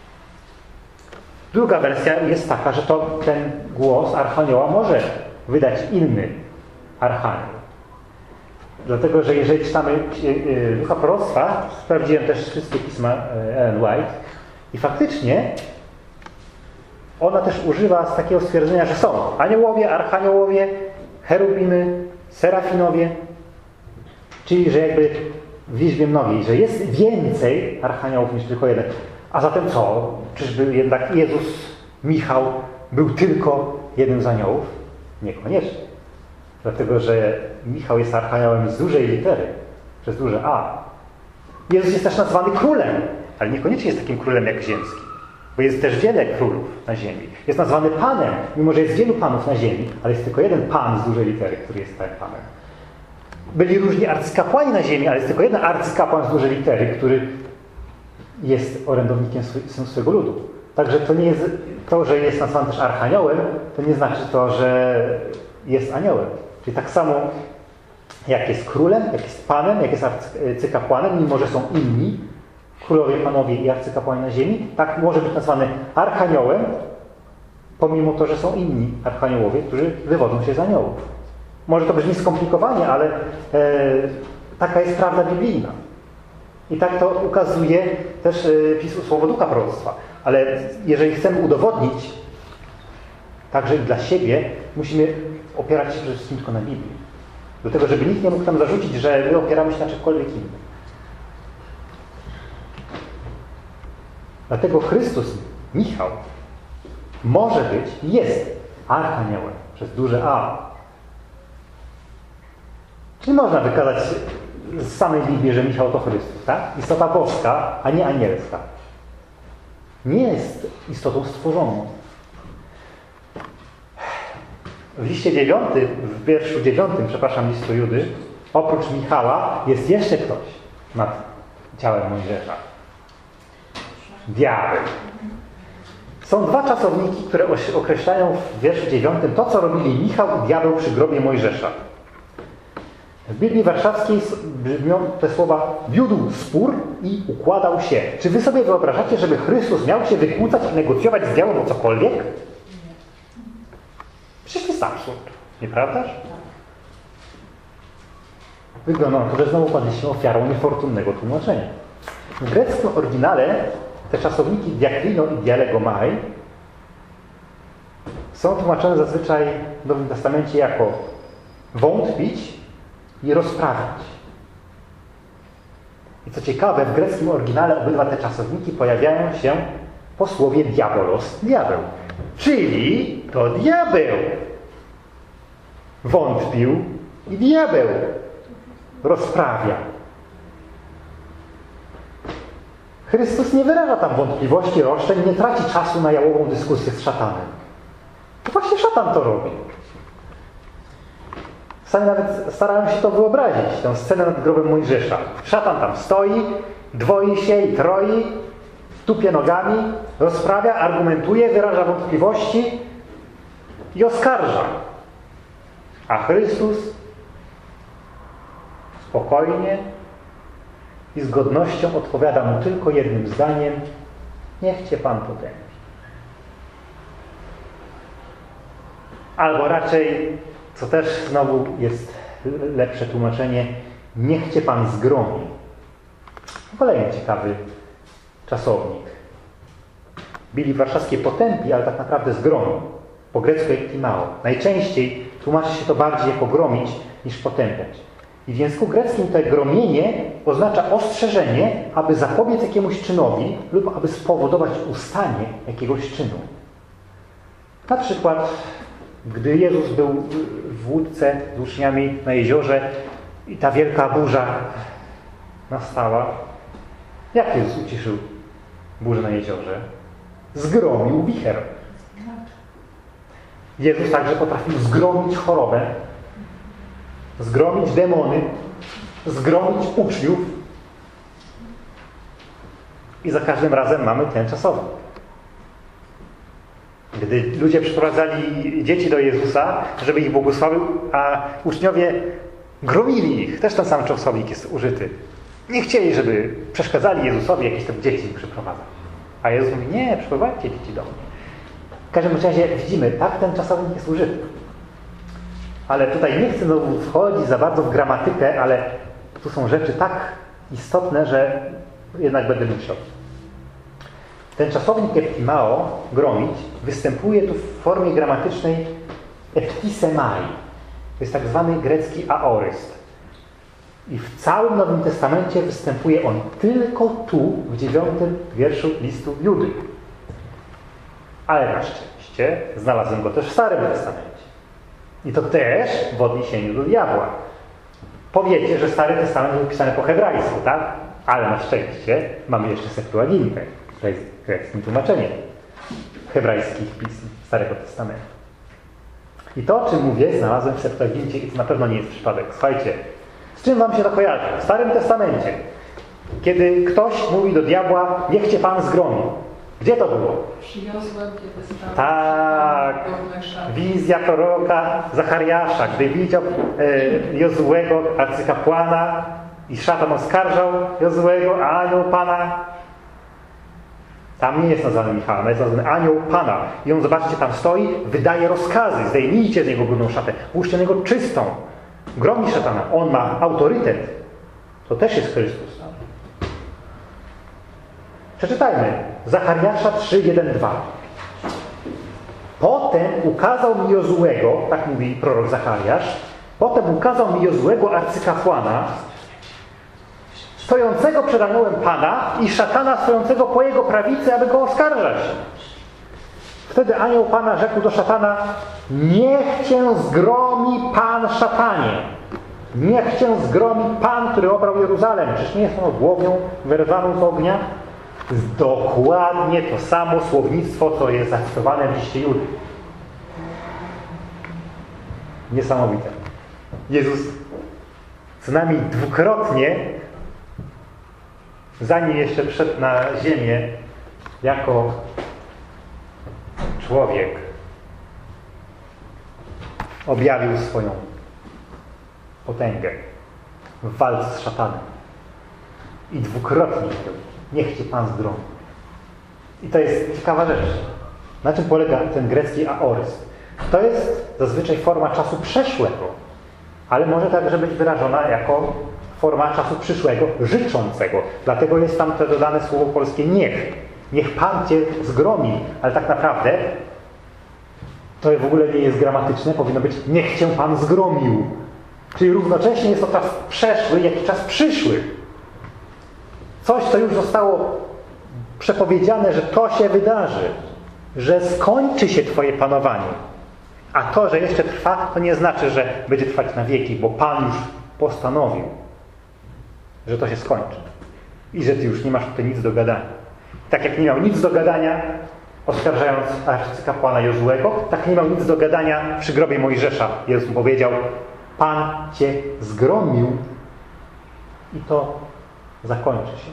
Druga wersja jest taka, że to ten głos archanioła może wydać inny archanioł. Dlatego, że jeżeli czytamy Ducha Proroctwa, sprawdziłem też wszystkie pisma Ellen White i faktycznie ona też używa z takiego stwierdzenia, że są aniołowie, archaniołowie, cherubimy, serafinowie, czyli że jakby w liczbie mnogiej, że jest więcej archaniołów niż tylko jeden. A zatem co? Czyżby jednak Jezus, Michał był tylko jednym z aniołów? Niekoniecznie. Dlatego, że Michał jest archaniołem z dużej litery, przez duże A. Jezus jest też nazwany królem, ale niekoniecznie jest takim królem jak ziemski. Bo jest też wiele królów na ziemi. Jest nazwany Panem, mimo że jest wielu panów na ziemi, ale jest tylko jeden Pan z dużej litery, który jest tak Panem. Byli różni arcykapłani na ziemi, ale jest tylko jeden arcykapłan z dużej litery, który jest orędownikiem swy, swojego ludu. Także to nie jest to, że jest nazwany też archaniołem, to nie znaczy to, że jest aniołem. Czyli tak samo jak jest królem, jak jest panem, jak jest arcykapłanem, mimo że są inni królowie, panowie i arcykapłani na ziemi, tak może być nazwany archaniołem, pomimo to, że są inni archaniołowie, którzy wywodzą się z aniołów. Może to brzmi skomplikowanie, ale e, taka jest prawda biblijna. I tak to ukazuje też e, Pismo Słowo Ducha Proroctwa. Ale jeżeli chcemy udowodnić, także i dla siebie, musimy opierać się przede wszystkim tylko na Biblii. Do tego, żeby nikt nie mógł nam zarzucić, że my opieramy się na czymkolwiek innym. Dlatego Chrystus, Michał, może być i jest archaniołem przez duże A. Czyli można wykazać z samej Biblii, że Michał to Chrystus, tak? Istota boska, a nie anielska. Nie jest istotą stworzoną. W liście dziewiątym, w wierszu dziewiątym, przepraszam, listu Judy, oprócz Michała jest jeszcze ktoś nad ciałem Mojżesza. Diabeł. Są dwa czasowniki, które określają w wierszu dziewiątym to, co robili Michał i diabeł przy grobie Mojżesza. W Biblii Warszawskiej brzmią te słowa: wiódł spór i układał się. Czy wy sobie wyobrażacie, żeby Chrystus miał się wykłócać i negocjować z diabłem o cokolwiek? Przecież to jest absurd, nieprawdaż? Wygląda na to, że znowu padliśmy ofiarą niefortunnego tłumaczenia. W greckim oryginale te czasowniki diaklino i dialegomai są tłumaczone zazwyczaj w Nowym Testamencie jako wątpić i rozprawiać. I co ciekawe, w greckim oryginale obydwa te czasowniki pojawiają się po słowie diabolos, diabeł. Czyli to diabeł wątpił i diabeł rozprawia. Chrystus nie wyraża tam wątpliwości, roszczeń, nie traci czasu na jałową dyskusję z szatanem. To właśnie szatan to robi. Sami nawet starają się to wyobrazić, tę scenę nad grobem Mojżesza. Szatan tam stoi, dwoi się i troi, tupie nogami, rozprawia, argumentuje, wyraża wątpliwości i oskarża. A Chrystus spokojnie i z godnością odpowiada mu tylko jednym zdaniem: niech cię Pan potępi. Albo raczej, co też znowu jest lepsze tłumaczenie, niech cię Pan zgromi. Kolejny ciekawy czasownik. Biblii Warszawskiej potępi, ale tak naprawdę zgromi. Po grecku ektimao. Najczęściej tłumaczy się to bardziej jako gromić niż potępiać. I w języku greckim to gromienie oznacza ostrzeżenie, aby zapobiec jakiemuś czynowi lub aby spowodować ustanie jakiegoś czynu. Na przykład, gdy Jezus był w łódce z uczniami na jeziorze i ta wielka burza nastała, jak Jezus uciszył burzę na jeziorze? Zgromił wicher. Jezus także potrafił zgromić chorobę, zgromić demony, zgromić uczniów. I za każdym razem mamy ten czasownik. Gdy ludzie przyprowadzali dzieci do Jezusa, żeby ich błogosławił, a uczniowie gromili ich, też ten sam czasownik jest użyty. nie chcieli, żeby przeszkadzali Jezusowi jakieś tam dzieci przyprowadzać. A Jezus mówi, nie, przyprowadzcie dzieci do mnie. W każdym razie widzimy, tak ten czasownik jest użyty. Ale tutaj nie chcę znowu wchodzić za bardzo w gramatykę, ale tu są rzeczy tak istotne, że jednak będę musiał. Ten czasownik eptimao, gromić, występuje tu w formie gramatycznej eptisemai. To jest tak zwany grecki aoryst. I w całym Nowym Testamencie występuje on tylko tu, w dziewiątym wierszu listu Judy. Ale na szczęście znalazłem go też w Starym Testamencie. I to też w odniesieniu do diabła. Powiecie, że Stary Testament był pisany po hebrajsku, tak? Ale na szczęście mamy jeszcze Septuagintę, która jest greckim tłumaczeniem hebrajskich pism Starego Testamentu. I to, o czym mówię, znalazłem w Septuagincie i to na pewno nie jest przypadek. Słuchajcie, z czym wam się to kojarzy? W Starym Testamencie, kiedy ktoś mówi do diabła, niech cię Pan zgromi. Gdzie to było? Przyniosłem kiedy stałem Tak, wizja proroka Zachariasza, gdy widział e, Jozułego, arcykapłana i szatan oskarżał Jozułego, a anioł Pana, tam nie jest nazwany Michałem, jest nazwany anioł Pana. I on, zobaczcie, tam stoi, wydaje rozkazy, zdejmijcie z niego brudną szatę, włóżcie na niego czystą. Gromi szatana, on ma autorytet. To też jest Chrystus. Przeczytajmy. Zachariasza trzy, jeden, dwa. Potem ukazał mi Jozułego, tak mówi prorok Zachariasz, potem ukazał mi Jozułego arcykapłana, stojącego przed aniołem Pana i szatana stojącego po jego prawicy, aby go oskarżać. Wtedy anioł Pana rzekł do szatana, niech cię zgromi Pan szatanie. Niech cię zgromi Pan, który obrał Jeruzalem. Czyż nie jest on głowią wyrwaną z ognia? Dokładnie to samo słownictwo, co jest zacytowane w liście Judy. Niesamowite. Jezus co najmniej dwukrotnie, zanim jeszcze wszedł na ziemię jako człowiek, objawił swoją potęgę w walce z szatanem. I dwukrotnie mówił, niech cię Pan zgromi. I to jest ciekawa rzecz. Na czym polega ten grecki aoryst? To jest zazwyczaj forma czasu przeszłego, ale może także być wyrażona jako forma czasu przyszłego, życzącego. Dlatego jest tam to dodane słowo polskie niech. Niech Pan cię zgromi. Ale tak naprawdę to w ogóle nie jest gramatyczne. Powinno być niech cię Pan zgromił. Czyli równocześnie jest to czas przeszły, jak i czas przyszły. Coś, co już zostało przepowiedziane, że to się wydarzy. Że skończy się Twoje panowanie. A to, że jeszcze trwa, to nie znaczy, że będzie trwać na wieki, bo Pan już postanowił, że to się skończy. I że Ty już nie masz tutaj nic do gadania. Tak jak nie miał nic do gadania, oskarżając arcykapłana Jozułego, tak nie miał nic do gadania przy grobie Mojżesza. Jezus mu powiedział, Pan Cię zgromił i to zakończy się.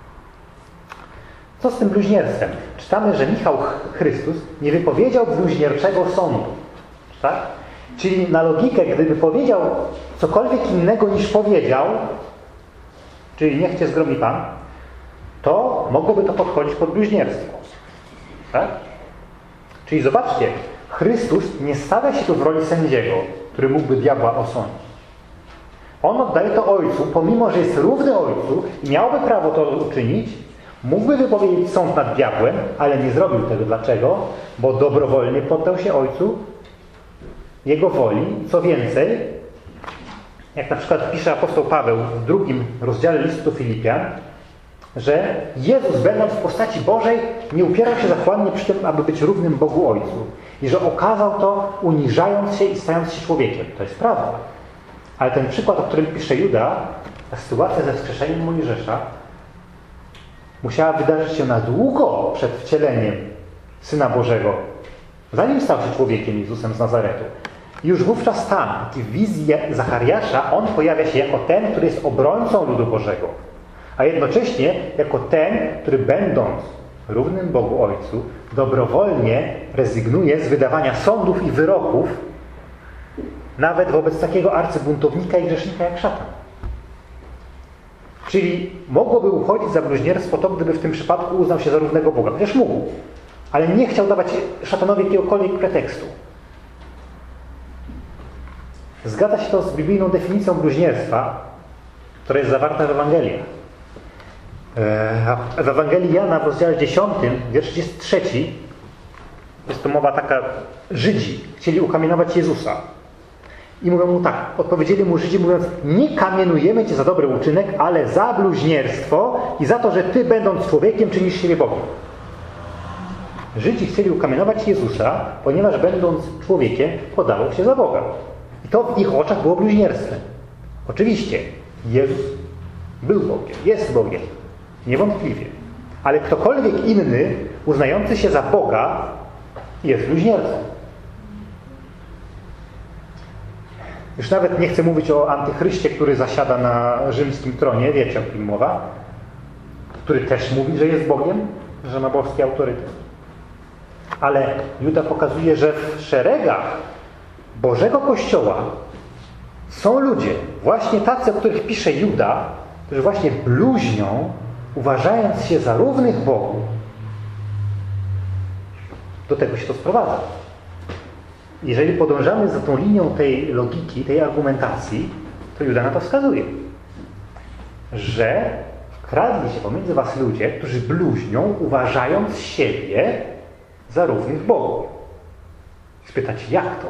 Co z tym bluźnierstwem? Czytamy, że Michał Chrystus nie wypowiedział bluźnierczego sądu. Tak? Czyli na logikę, gdyby powiedział cokolwiek innego niż powiedział, czyli niech Cię zgromi Pan, to mogłoby to podchodzić pod bluźnierstwo. Tak? Czyli zobaczcie, Chrystus nie stawia się tu w roli sędziego, który mógłby diabła osądzić. On oddaje to Ojcu, pomimo że jest równy Ojcu i miałby prawo to uczynić, mógłby wypowiedzieć sąd nad diabłem, ale nie zrobił tego. Dlaczego? Bo dobrowolnie poddał się Ojcu, Jego woli. Co więcej, jak na przykład pisze apostoł Paweł w drugim rozdziale listu do Filipian, że Jezus, będąc w postaci Bożej, nie upierał się zachłannie przy tym, aby być równym Bogu Ojcu. I że okazał to, uniżając się i stając się człowiekiem. To jest prawda. Ale ten przykład, o którym pisze Juda, ta sytuacja ze wskrzeszeniem Mojżesza, musiała wydarzyć się na długo przed wcieleniem Syna Bożego, zanim stał się człowiekiem, Jezusem z Nazaretu. I już wówczas tam, w wizji Zachariasza, on pojawia się jako ten, który jest obrońcą ludu Bożego, a jednocześnie jako ten, który będąc równym Bogu Ojcu, dobrowolnie rezygnuje z wydawania sądów i wyroków nawet wobec takiego arcybuntownika i grzesznika jak szatan. Czyli mogłoby uchodzić za bluźnierstwo to, gdyby w tym przypadku uznał się za równego Boga. Chociaż mógł, ale nie chciał dawać szatanowi jakiegokolwiek pretekstu. Zgadza się to z biblijną definicją bluźnierstwa, która jest zawarta w Ewangeliach. W Ewangelii Jana w rozdziale dziesiątym, wiersz trzydziesty trzeci, jest to mowa taka, Żydzi chcieli ukamienować Jezusa. I mówią mu tak, odpowiedzieli mu Żydzi mówiąc, nie kamienujemy Cię za dobry uczynek, ale za bluźnierstwo i za to, że Ty będąc człowiekiem czynisz siebie Bogiem. Żydzi chcieli ukamienować Jezusa, ponieważ będąc człowiekiem podawał się za Boga. I to w ich oczach było bluźnierstwem. Oczywiście Jezus był Bogiem, jest Bogiem, niewątpliwie. Ale ktokolwiek inny uznający się za Boga jest bluźniercą. Już nawet nie chcę mówić o antychryście, który zasiada na rzymskim tronie, wiecie o kim mowa, który też mówi, że jest Bogiem, że ma boski autorytet. Ale Juda pokazuje, że w szeregach Bożego Kościoła są ludzie, właśnie tacy, o których pisze Juda, którzy właśnie bluźnią, uważając się za równych Bogu. Do tego się to sprowadza. Jeżeli podążamy za tą linią tej logiki, tej argumentacji, to Juda na to wskazuje, że wkradli się pomiędzy was ludzie, którzy bluźnią, uważając siebie za równych Bogu. Spytać, jak to?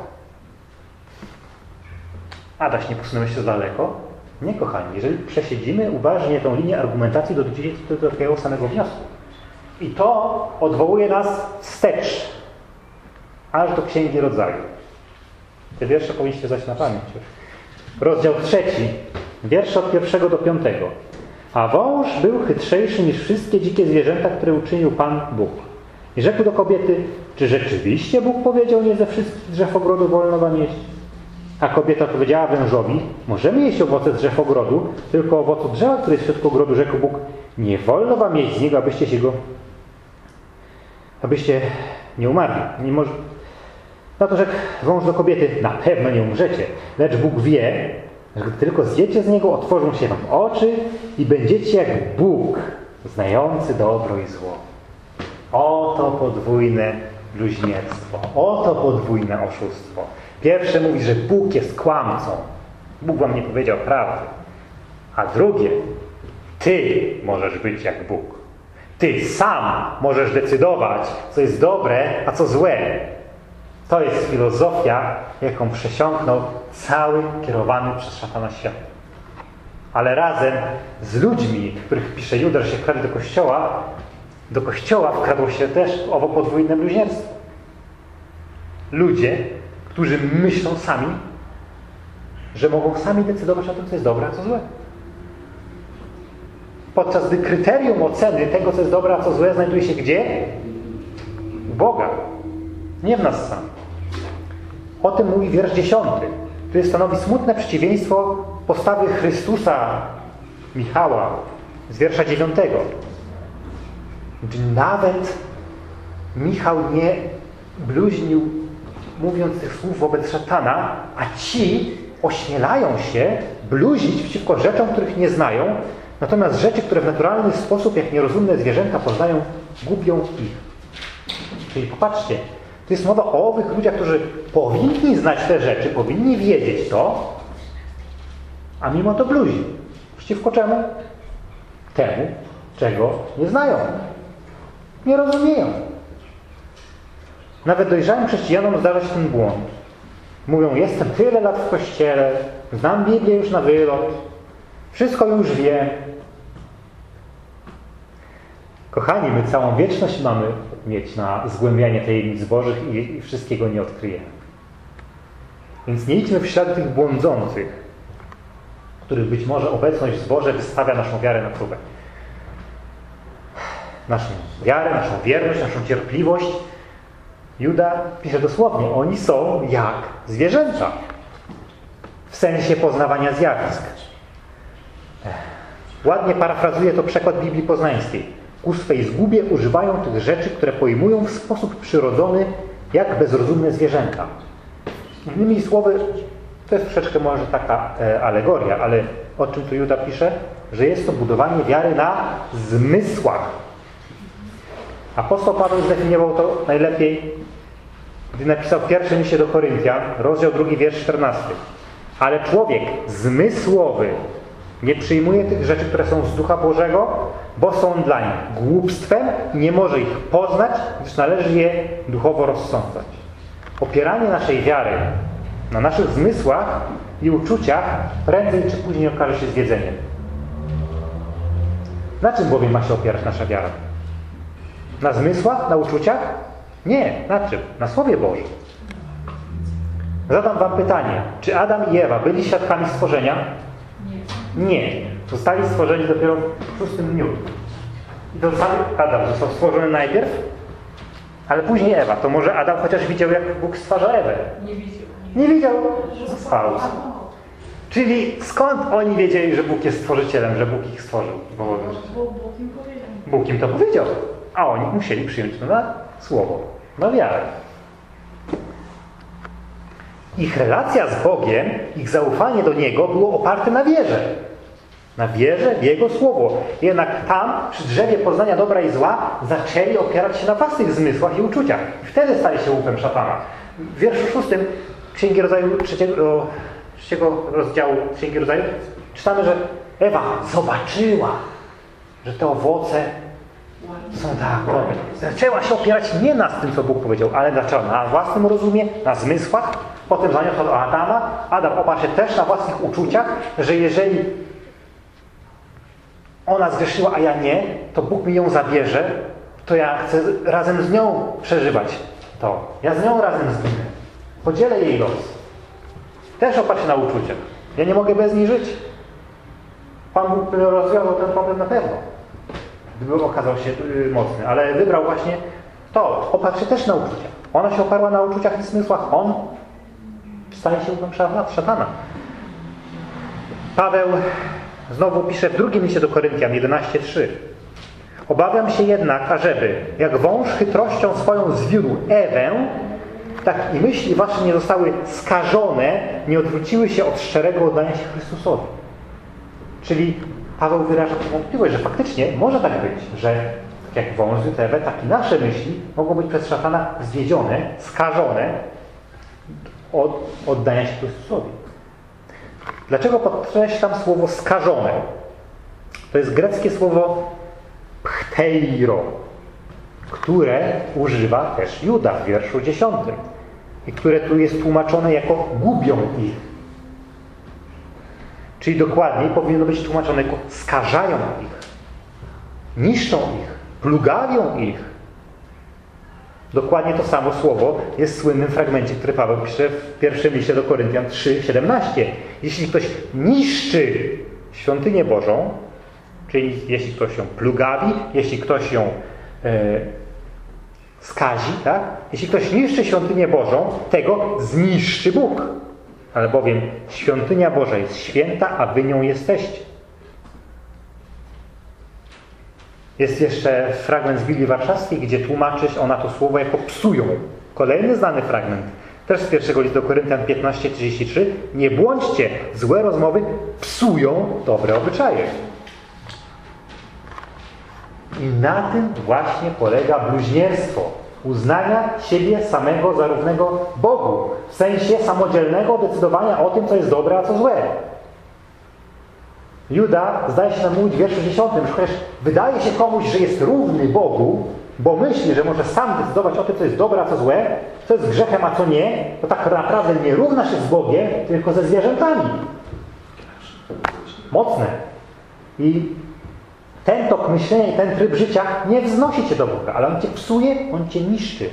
Adaś, nie posunąłeś się za daleko? Nie, kochani. Jeżeli przesiedzimy uważnie tą linię argumentacji, dojdziecie do takiego samego wniosku. I to odwołuje nas wstecz, aż do Księgi Rodzaju. Te wiersze powinniście znać na pamięć już. Rozdział trzeci, wiersze od pierwszego do piątego. A wąż był chytrzejszy niż wszystkie dzikie zwierzęta, które uczynił Pan Bóg. I rzekł do kobiety, czy rzeczywiście Bóg powiedział, nie ze wszystkich drzew ogrodu wolno wam jeść? A kobieta powiedziała wężowi, możemy jeść owoce z drzew ogrodu, tylko owocu drzewa, które jest w środku ogrodu, rzekł Bóg, nie wolno wam jeść z niego, abyście się go, abyście nie umarli. Nie może... Na to rzekł wąż do kobiety, na pewno nie umrzecie, lecz Bóg wie, że gdy tylko zjecie z niego, otworzą się wam oczy i będziecie jak Bóg, znający dobro i zło. Oto podwójne bluźnierstwo, oto podwójne oszustwo. Pierwsze mówi, że Bóg jest kłamcą. Bóg wam nie powiedział prawdy. A drugie, ty możesz być jak Bóg. Ty sam możesz decydować, co jest dobre, a co złe. To jest filozofia, jaką przesiąknął cały kierowany przez szatana świat. Ale razem z ludźmi, których pisze Juda, że się wkradli do kościoła, do kościoła wkradło się też owo podwójne bluźnierstwo. Ludzie, którzy myślą sami, że mogą sami decydować o tym, co jest dobre, a co złe. Podczas gdy kryterium oceny tego, co jest dobre, a co złe, znajduje się gdzie? U Boga. Nie w nas samych. O tym mówi wiersz dziesiąty, który stanowi smutne przeciwieństwo postawy Chrystusa Michała z wiersza dziewiątego. Nawet Michał nie bluźnił, mówiąc tych słów wobec szatana, a ci ośmielają się bluźnić przeciwko rzeczom, których nie znają, natomiast rzeczy, które w naturalny sposób, jak nierozumne zwierzęta poznają, gubią ich. Czyli popatrzcie, to jest mowa o owych ludziach, którzy powinni znać te rzeczy, powinni wiedzieć to, a mimo to bluźni. Przeciwko czemu? Temu, czego nie znają. Nie rozumieją. Nawet dojrzałym chrześcijanom zdarza się ten błąd. Mówią, jestem tyle lat w kościele, znam Biblię już na wylot, wszystko już wiem. Kochani, my całą wieczność mamy mieć na zgłębianie tajemnic Bożych i, i wszystkiego nie odkryjemy. Więc nie idźmy w ślad tych błądzących, których być może obecność z Boże wystawia naszą wiarę na próbę. Naszą wiarę, naszą wierność, naszą cierpliwość. Juda pisze dosłownie, oni są jak zwierzęta. W sensie poznawania zjawisk. Ładnie parafrazuje to przekład Biblii Poznańskiej. Ku swej zgubie używają tych rzeczy, które pojmują w sposób przyrodzony, jak bezrozumne zwierzęta. Innymi słowy, To jest troszeczkę może taka e, alegoria, ale o czym tu Juda pisze? Że jest to budowanie wiary na zmysłach. Apostoł Paweł zdefiniował to najlepiej, gdy napisał w pierwszym liście do Koryntian, rozdział drugi, wiersz czternasty. Ale człowiek zmysłowy nie przyjmuje tych rzeczy, które są z Ducha Bożego, bo są dla nich głupstwem i nie może ich poznać, gdyż należy je duchowo rozsądzać. Opieranie naszej wiary na naszych zmysłach i uczuciach prędzej czy później okaże się zwiedzeniem. Na czym bowiem ma się opierać nasza wiara? Na zmysłach? Na uczuciach? Nie. Na czym? Na Słowie Bożym. Zadam wam pytanie. Czy Adam i Ewa byli świadkami stworzenia? Nie. Nie. Zostali stworzeni dopiero w szóstym dniu. I to został Adam został stworzony najpierw, ale później Ewa. To może Adam chociaż widział, jak Bóg stwarza Ewę. Nie widział. Nie widział. Spał. Czyli skąd oni wiedzieli, że Bóg jest stworzycielem, że Bóg ich stworzył? Bo Bo Bóg im powiedział. Bóg im to powiedział. A oni musieli przyjąć to na słowo, na wiarę. Ich relacja z Bogiem, ich zaufanie do Niego było oparte na wierze. Na wierze w Jego Słowo. Jednak tam, przy drzewie poznania dobra i zła, zaczęli opierać się na własnych zmysłach i uczuciach. I wtedy stali się łupem szatana. W wierszu szóstym Księgi Rodzaju, trzeciego, trzeciego rozdziału Księgi Rodzaju czytamy, że Ewa zobaczyła, że te owoce są tak dobre. Zaczęła się opierać nie na tym, co Bóg powiedział, ale zaczęła na własnym rozumie, na zmysłach. Potem zaniosła do Adama. Adam oparł się też na własnych uczuciach, że jeżeli ona zgrzeszyła, a ja nie, to Bóg mi ją zabierze, to ja chcę razem z nią przeżywać to. Ja z nią razem zginę. Podzielę jej los. Też oparł się na uczuciach. Ja nie mogę bez niej żyć. Pan Bóg rozwiązał ten problem na pewno, gdyby okazał się mocny, ale wybrał właśnie to. Oparł się też na uczuciach. Ona się oparła na uczuciach i zmysłach. On staje się łupem szatana. Paweł znowu pisze w drugim liście do Koryntian jedenaście trzy. Obawiam się jednak, ażeby jak wąż chytrością swoją zwiódł Ewę, tak i myśli wasze nie zostały skażone, nie odwróciły się od szczerego oddania się Chrystusowi. Czyli Paweł wyraża wątpliwość, że faktycznie może tak być, że tak jak wąż zwiódł Ewę, tak i nasze myśli mogą być przez szatana zwiedzione, skażone od oddania się Chrystusowi. Dlaczego podkreślam słowo skażone? To jest greckie słowo pchteiro, które używa też Juda w wierszu dziesiątym i które tu jest tłumaczone jako gubią ich. Czyli dokładniej powinno być tłumaczone jako skażają ich, niszczą ich, plugawią ich. Dokładnie to samo słowo jest w słynnym fragmencie, który Paweł pisze w pierwszym liście do Koryntian trzy siedemnaście. Jeśli ktoś niszczy świątynię Bożą, czyli jeśli ktoś ją plugawi, jeśli ktoś ją e, skazi, tak? Jeśli ktoś niszczy świątynię Bożą, tego zniszczy Bóg. Albowiem świątynia Boża jest święta, a wy nią jesteście. Jest jeszcze fragment z Biblii Warszawskiej, gdzie tłumaczy ona to słowo jako psują. Kolejny znany fragment, też z pierwszego listu do Koryntian piętnaście trzydzieści trzy. Nie błądźcie, złe rozmowy psują dobre obyczaje. I na tym właśnie polega bluźnierstwo. Uznania siebie samego za równego Bogu. W sensie samodzielnego decydowania o tym, co jest dobre, a co złe. Juda zdaje się nam mówić w wierszu dziesiątym, że chociaż wydaje się komuś, że jest równy Bogu, bo myśli, że może sam decydować o tym, co jest dobre, a co złe, co jest grzechem, a co nie, to tak naprawdę nie równa się z Bogiem, tylko ze zwierzętami. Mocne. I ten tok myślenia i ten tryb życia nie wznosi cię do Boga, ale on cię psuje, on cię niszczy.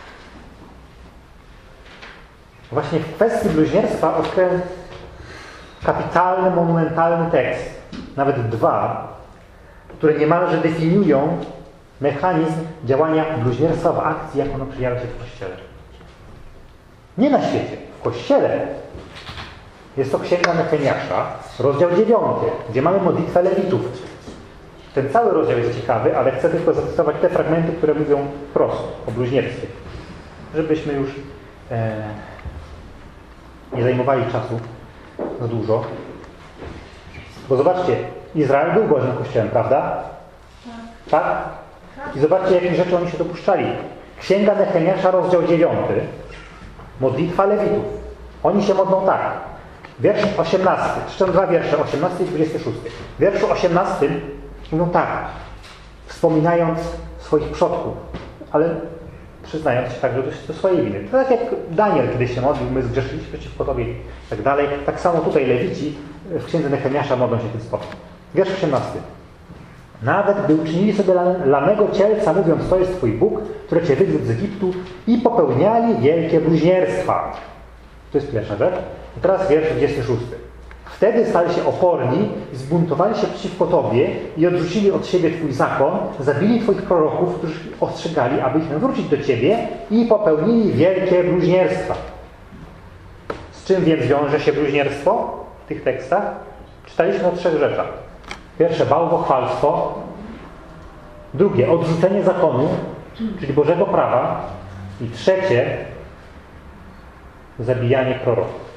Właśnie w kwestii bluźnierstwa odkryłem kapitalny, monumentalny tekst, nawet dwa, które niemalże definiują mechanizm działania bluźnierstwa w akcji, jak ono przejawia się w Kościele. Nie na świecie, w Kościele. Jest to Księga Nehemiasza, rozdział dziewiąty, gdzie mamy modlitwę Lewitów. Ten cały rozdział jest ciekawy, ale chcę tylko zacytować te fragmenty, które mówią wprost o bluźnierstwie. Żebyśmy już e, nie zajmowali czasu za dużo. Bo zobaczcie, Izrael był Bożym Kościołem, prawda? Tak. Tak? I zobaczcie, jakie rzeczy oni się dopuszczali. Księga Nehemiasza, rozdział dziewiąty. Modlitwa Lewitów. Oni się modlą tak. Wiersz osiemnasty. Przeczytam dwa wiersze, osiemnasty i dwudziesty szósty. W wierszu osiemnastym mówią tak, wspominając swoich przodków, ale przyznając się także do, do swojej winy. To tak jak Daniel kiedyś się modlił, my zgrzeszyliśmy przeciwko Tobie i tak dalej. Tak samo tutaj Lewici w księdze Nehemiasza modlą się w ten sposób. Wiersz osiemnasty. Nawet by uczynili sobie lanego cielca, mówiąc, to jest Twój Bóg, który Cię wywiódł z Egiptu, i popełniali wielkie bluźnierstwa. To jest pierwsza rzecz. I teraz wiersz dwudziesty szósty. Wtedy stali się oporni, zbuntowali się przeciwko Tobie i odrzucili od siebie Twój zakon, zabili Twoich proroków, którzy ostrzegali, aby ich nawrócić do Ciebie, i popełnili wielkie bluźnierstwa. Z czym więc wiąże się bluźnierstwo w tych tekstach? Czytaliśmy o trzech rzeczach. Pierwsze, bałwochwalstwo. Drugie, odrzucenie zakonu, czyli Bożego prawa. I trzecie, zabijanie proroków.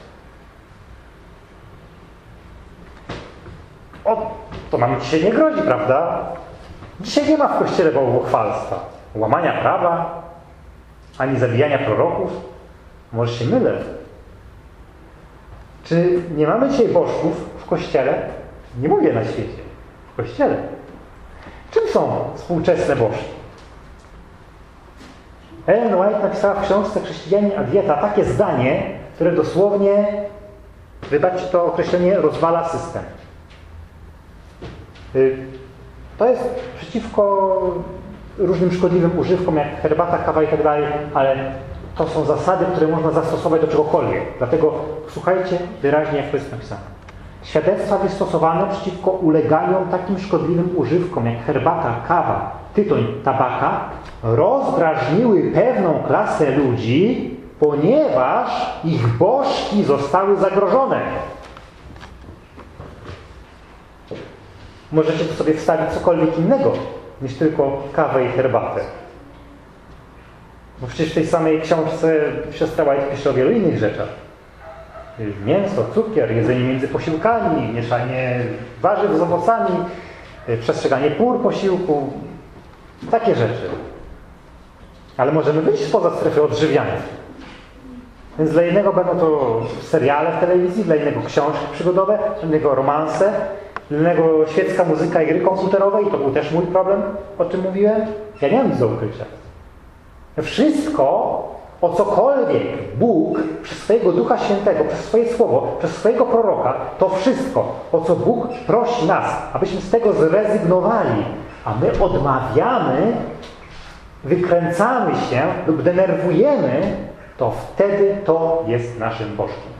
O, to nam dzisiaj nie grozi, prawda? Dzisiaj nie ma w Kościele bałwochwalstwa, łamania prawa, ani zabijania proroków. Może się mylę. Czy nie mamy dzisiaj bożków w Kościele? Nie mówię na świecie. W Kościele. Czym są współczesne bożki? Ellen White napisała w książce Chrześcijanin a dieta takie zdanie, które dosłownie, wybaczcie to określenie, rozwala system. To jest przeciwko różnym szkodliwym używkom, jak herbata, kawa i tak dalej, ale to są zasady, które można zastosować do czegokolwiek. Dlatego słuchajcie wyraźnie, jak to jest napisane. Świadectwa wystosowane przeciwko uleganiom takim szkodliwym używkom, jak herbata, kawa, tytoń, tabaka, rozdrażniły pewną klasę ludzi, ponieważ ich bożki zostały zagrożone. Możecie tu sobie wstawić cokolwiek innego niż tylko kawę i herbatę. Bo przecież w tej samej książce siostra White pisze o wielu innych rzeczach. Mięso, cukier, jedzenie między posiłkami, mieszanie warzyw z owocami, przestrzeganie pór posiłku. Takie rzeczy. Ale możemy wyjść spoza strefy odżywiania. Więc dla jednego będą to seriale w telewizji, dla innego książki przygodowe, dla innego romanse, dla innego świecka muzyka i gry komputerowe, i to był też mój problem, o czym mówiłem. Ja nie mam nic do ukrycia. Wszystko, o cokolwiek Bóg przez swojego Ducha Świętego, przez swoje Słowo, przez swojego proroka, to wszystko, o co Bóg prosi nas, abyśmy z tego zrezygnowali, a my odmawiamy, wykręcamy się lub denerwujemy, to wtedy to jest naszym bożkiem.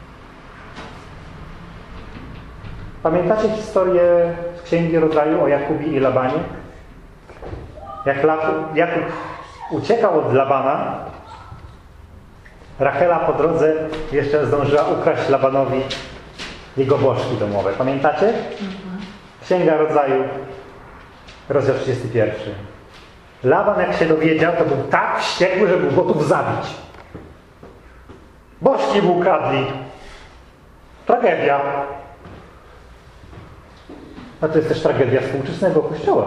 Pamiętacie historię z Księgi Rodzaju o Jakubie i Labanie? Jak Jakub uciekał od Labana, Rachela po drodze jeszcze zdążyła ukraść Labanowi jego bożki domowe. Pamiętacie? Księga Rodzaju, rozdział trzydziesty pierwszy. Laban, jak się dowiedział, to był tak wściekły, że był gotów zabić. Bożki mu ukradli. Tragedia. A to jest też tragedia współczesnego Kościoła.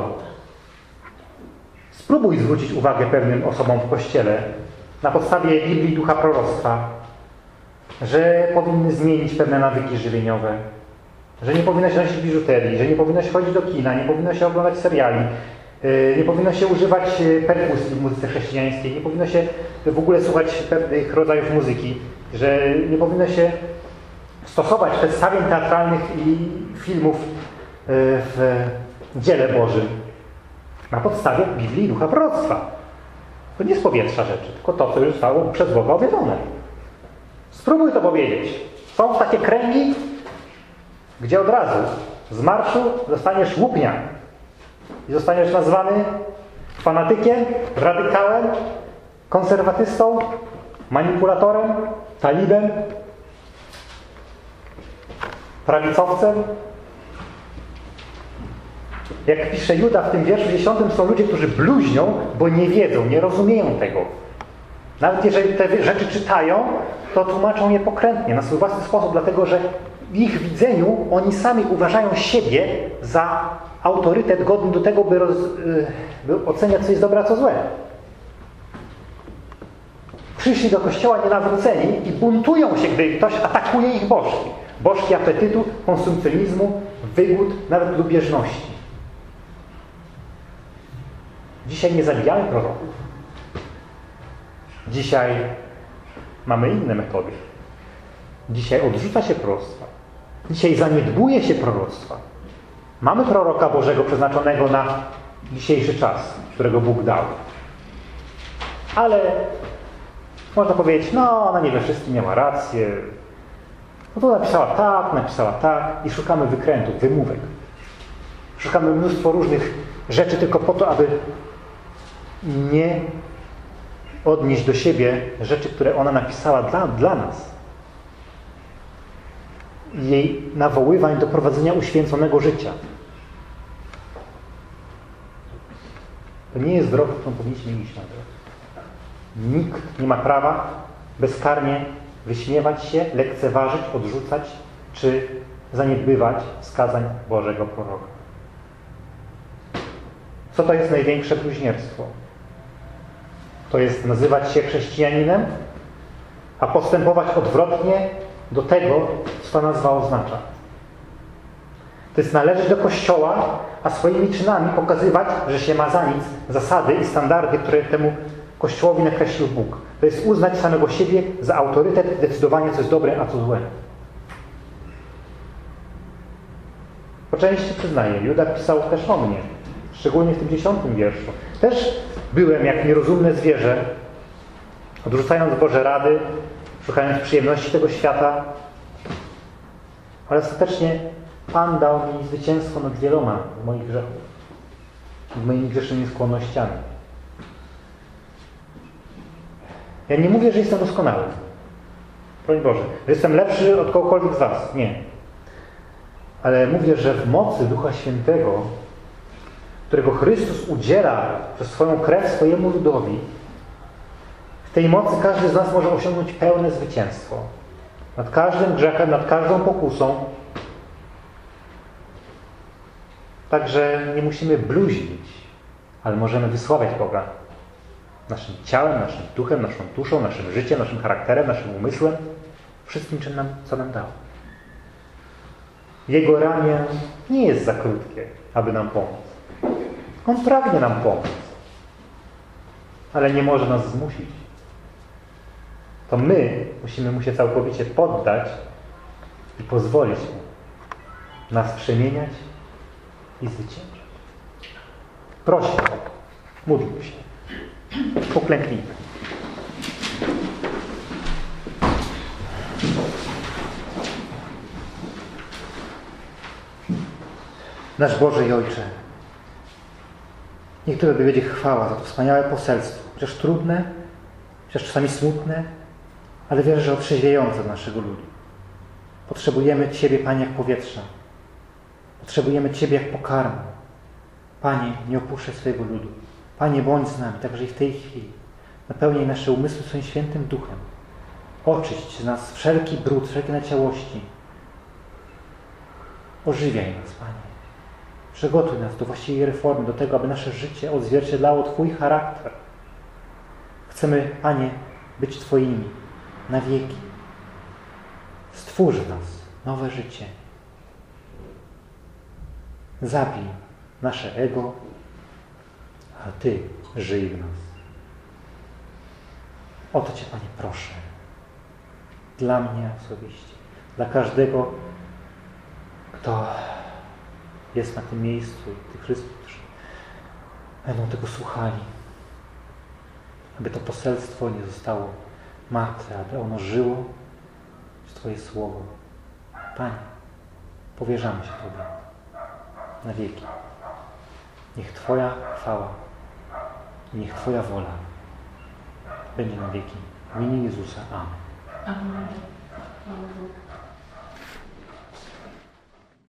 Spróbuj zwrócić uwagę pewnym osobom w Kościele na podstawie Biblii Ducha Proroctwa, że powinny zmienić pewne nawyki żywieniowe, że nie powinno się nosić biżuterii, że nie powinno się chodzić do kina, nie powinno się oglądać seriali, nie powinno się używać perkusji w muzyce chrześcijańskiej, nie powinno się w ogóle słuchać pewnych rodzajów muzyki, że nie powinno się stosować przedstawień teatralnych i filmów w dziele Bożym na podstawie Biblii i Ducha Proroctwa. To nie z powietrza rzeczy, tylko to, co już zostało przez Boga objawione. Spróbuj to powiedzieć. Są takie kręgi, gdzie od razu z marszu zostaniesz łupnia i zostaniesz nazwany fanatykiem, radykałem, konserwatystą, manipulatorem, talibem, prawicowcem. Jak pisze Juda w tym wierszu dziesiątym, są ludzie, którzy bluźnią, bo nie wiedzą, nie rozumieją tego. Nawet jeżeli te rzeczy czytają, to tłumaczą je pokrętnie, na swój własny sposób, dlatego że w ich widzeniu oni sami uważają siebie za autorytet godny do tego, by, roz, by oceniać, co jest dobre, a co złe. Przyszli do kościoła nienawróceni i buntują się, gdy ktoś atakuje ich bożki. Bożki apetytu, konsumpcjonizmu, wygód, nawet lubieżności. Dzisiaj nie zabijamy proroków. Dzisiaj mamy inne metody. Dzisiaj odrzuca się proroctwa. Dzisiaj zaniedbuje się proroctwa. Mamy proroka Bożego przeznaczonego na dzisiejszy czas, którego Bóg dał. Ale można powiedzieć, no ona nie we wszystkim miała rację. No to napisała tak, napisała tak i szukamy wykrętów, wymówek. Szukamy mnóstwo różnych rzeczy tylko po to, aby nie odnieść do siebie rzeczy, które ona napisała dla, dla nas. Jej nawoływań do prowadzenia uświęconego życia. To nie jest droga, którą powinniśmy iść na drogę. Nikt nie ma prawa bezkarnie wyśmiewać się, lekceważyć, odrzucać czy zaniedbywać wskazań Bożego proroka. Co to jest największe bluźnierstwo? To jest nazywać się chrześcijaninem, a postępować odwrotnie do tego, co ta nazwa oznacza. To jest należeć do Kościoła, a swoimi czynami pokazywać, że się ma za nic zasady i standardy, które temu Kościołowi nakreślił Bóg. To jest uznać samego siebie za autorytet decydowania, co jest dobre, a co złe. Po części przyznaję, Juda pisał też o mnie, szczególnie w tym dziesiątym wierszu. Też byłem jak nierozumne zwierzę, odrzucając Boże rady, szukając przyjemności tego świata, ale ostatecznie Pan dał mi zwycięstwo nad wieloma moich grzechów, nad moimi grzesznymi skłonnościami. Ja nie mówię, że jestem doskonały. Broń Boże, że jestem lepszy od kogokolwiek z was. Nie. Ale mówię, że w mocy Ducha Świętego, którego Chrystus udziela przez swoją krew swojemu ludowi, w tej mocy każdy z nas może osiągnąć pełne zwycięstwo. Nad każdym grzechem, nad każdą pokusą. Także nie musimy bluźnić, ale możemy wysławiać Boga naszym ciałem, naszym duchem, naszą duszą, naszym życiem, naszym charakterem, naszym umysłem, wszystkim, czym nam, co nam dał. Jego ramię nie jest za krótkie, aby nam pomóc. On pragnie nam pomóc, ale nie może nas zmusić. To my musimy mu się całkowicie poddać i pozwolić mu nas przemieniać i zwyciężać. Proszę, módlmy się. Poklęknijmy. Nasz Boże i Ojcze, niech Tobie będzie chwała za to wspaniałe poselstwo. Chociaż trudne, chociaż czasami smutne, ale wierzę, że otrzeźwiające dla naszego ludu. Potrzebujemy Ciebie, Panie, jak powietrza. Potrzebujemy Ciebie jak pokarmu. Panie, nie opuszczaj swojego ludu. Panie, bądź z nami, także i w tej chwili. Napełnij nasze umysły swoim świętym duchem. Oczyść z nas wszelki brud, wszelkie naciałości. Ożywiaj nas, Panie. Przygotuj nas do właściwej reformy, do tego, aby nasze życie odzwierciedlało Twój charakter. Chcemy, Panie, być Twoimi na wieki. Stwórz w nas nowe życie. Zabij nasze ego, a Ty żyj w nas. O to Cię, Panie, proszę. Dla mnie osobiście, dla każdego, kto jest na tym miejscu i tych wszystkich, którzy będą tego słuchali. Aby to poselstwo nie zostało martwe, aby ono żyło przez Twoje słowo. Panie, powierzamy się Tobie na wieki. Niech Twoja chwała i niech Twoja wola będzie na wieki. W imieniu Jezusa. Amen. Amen. Amen.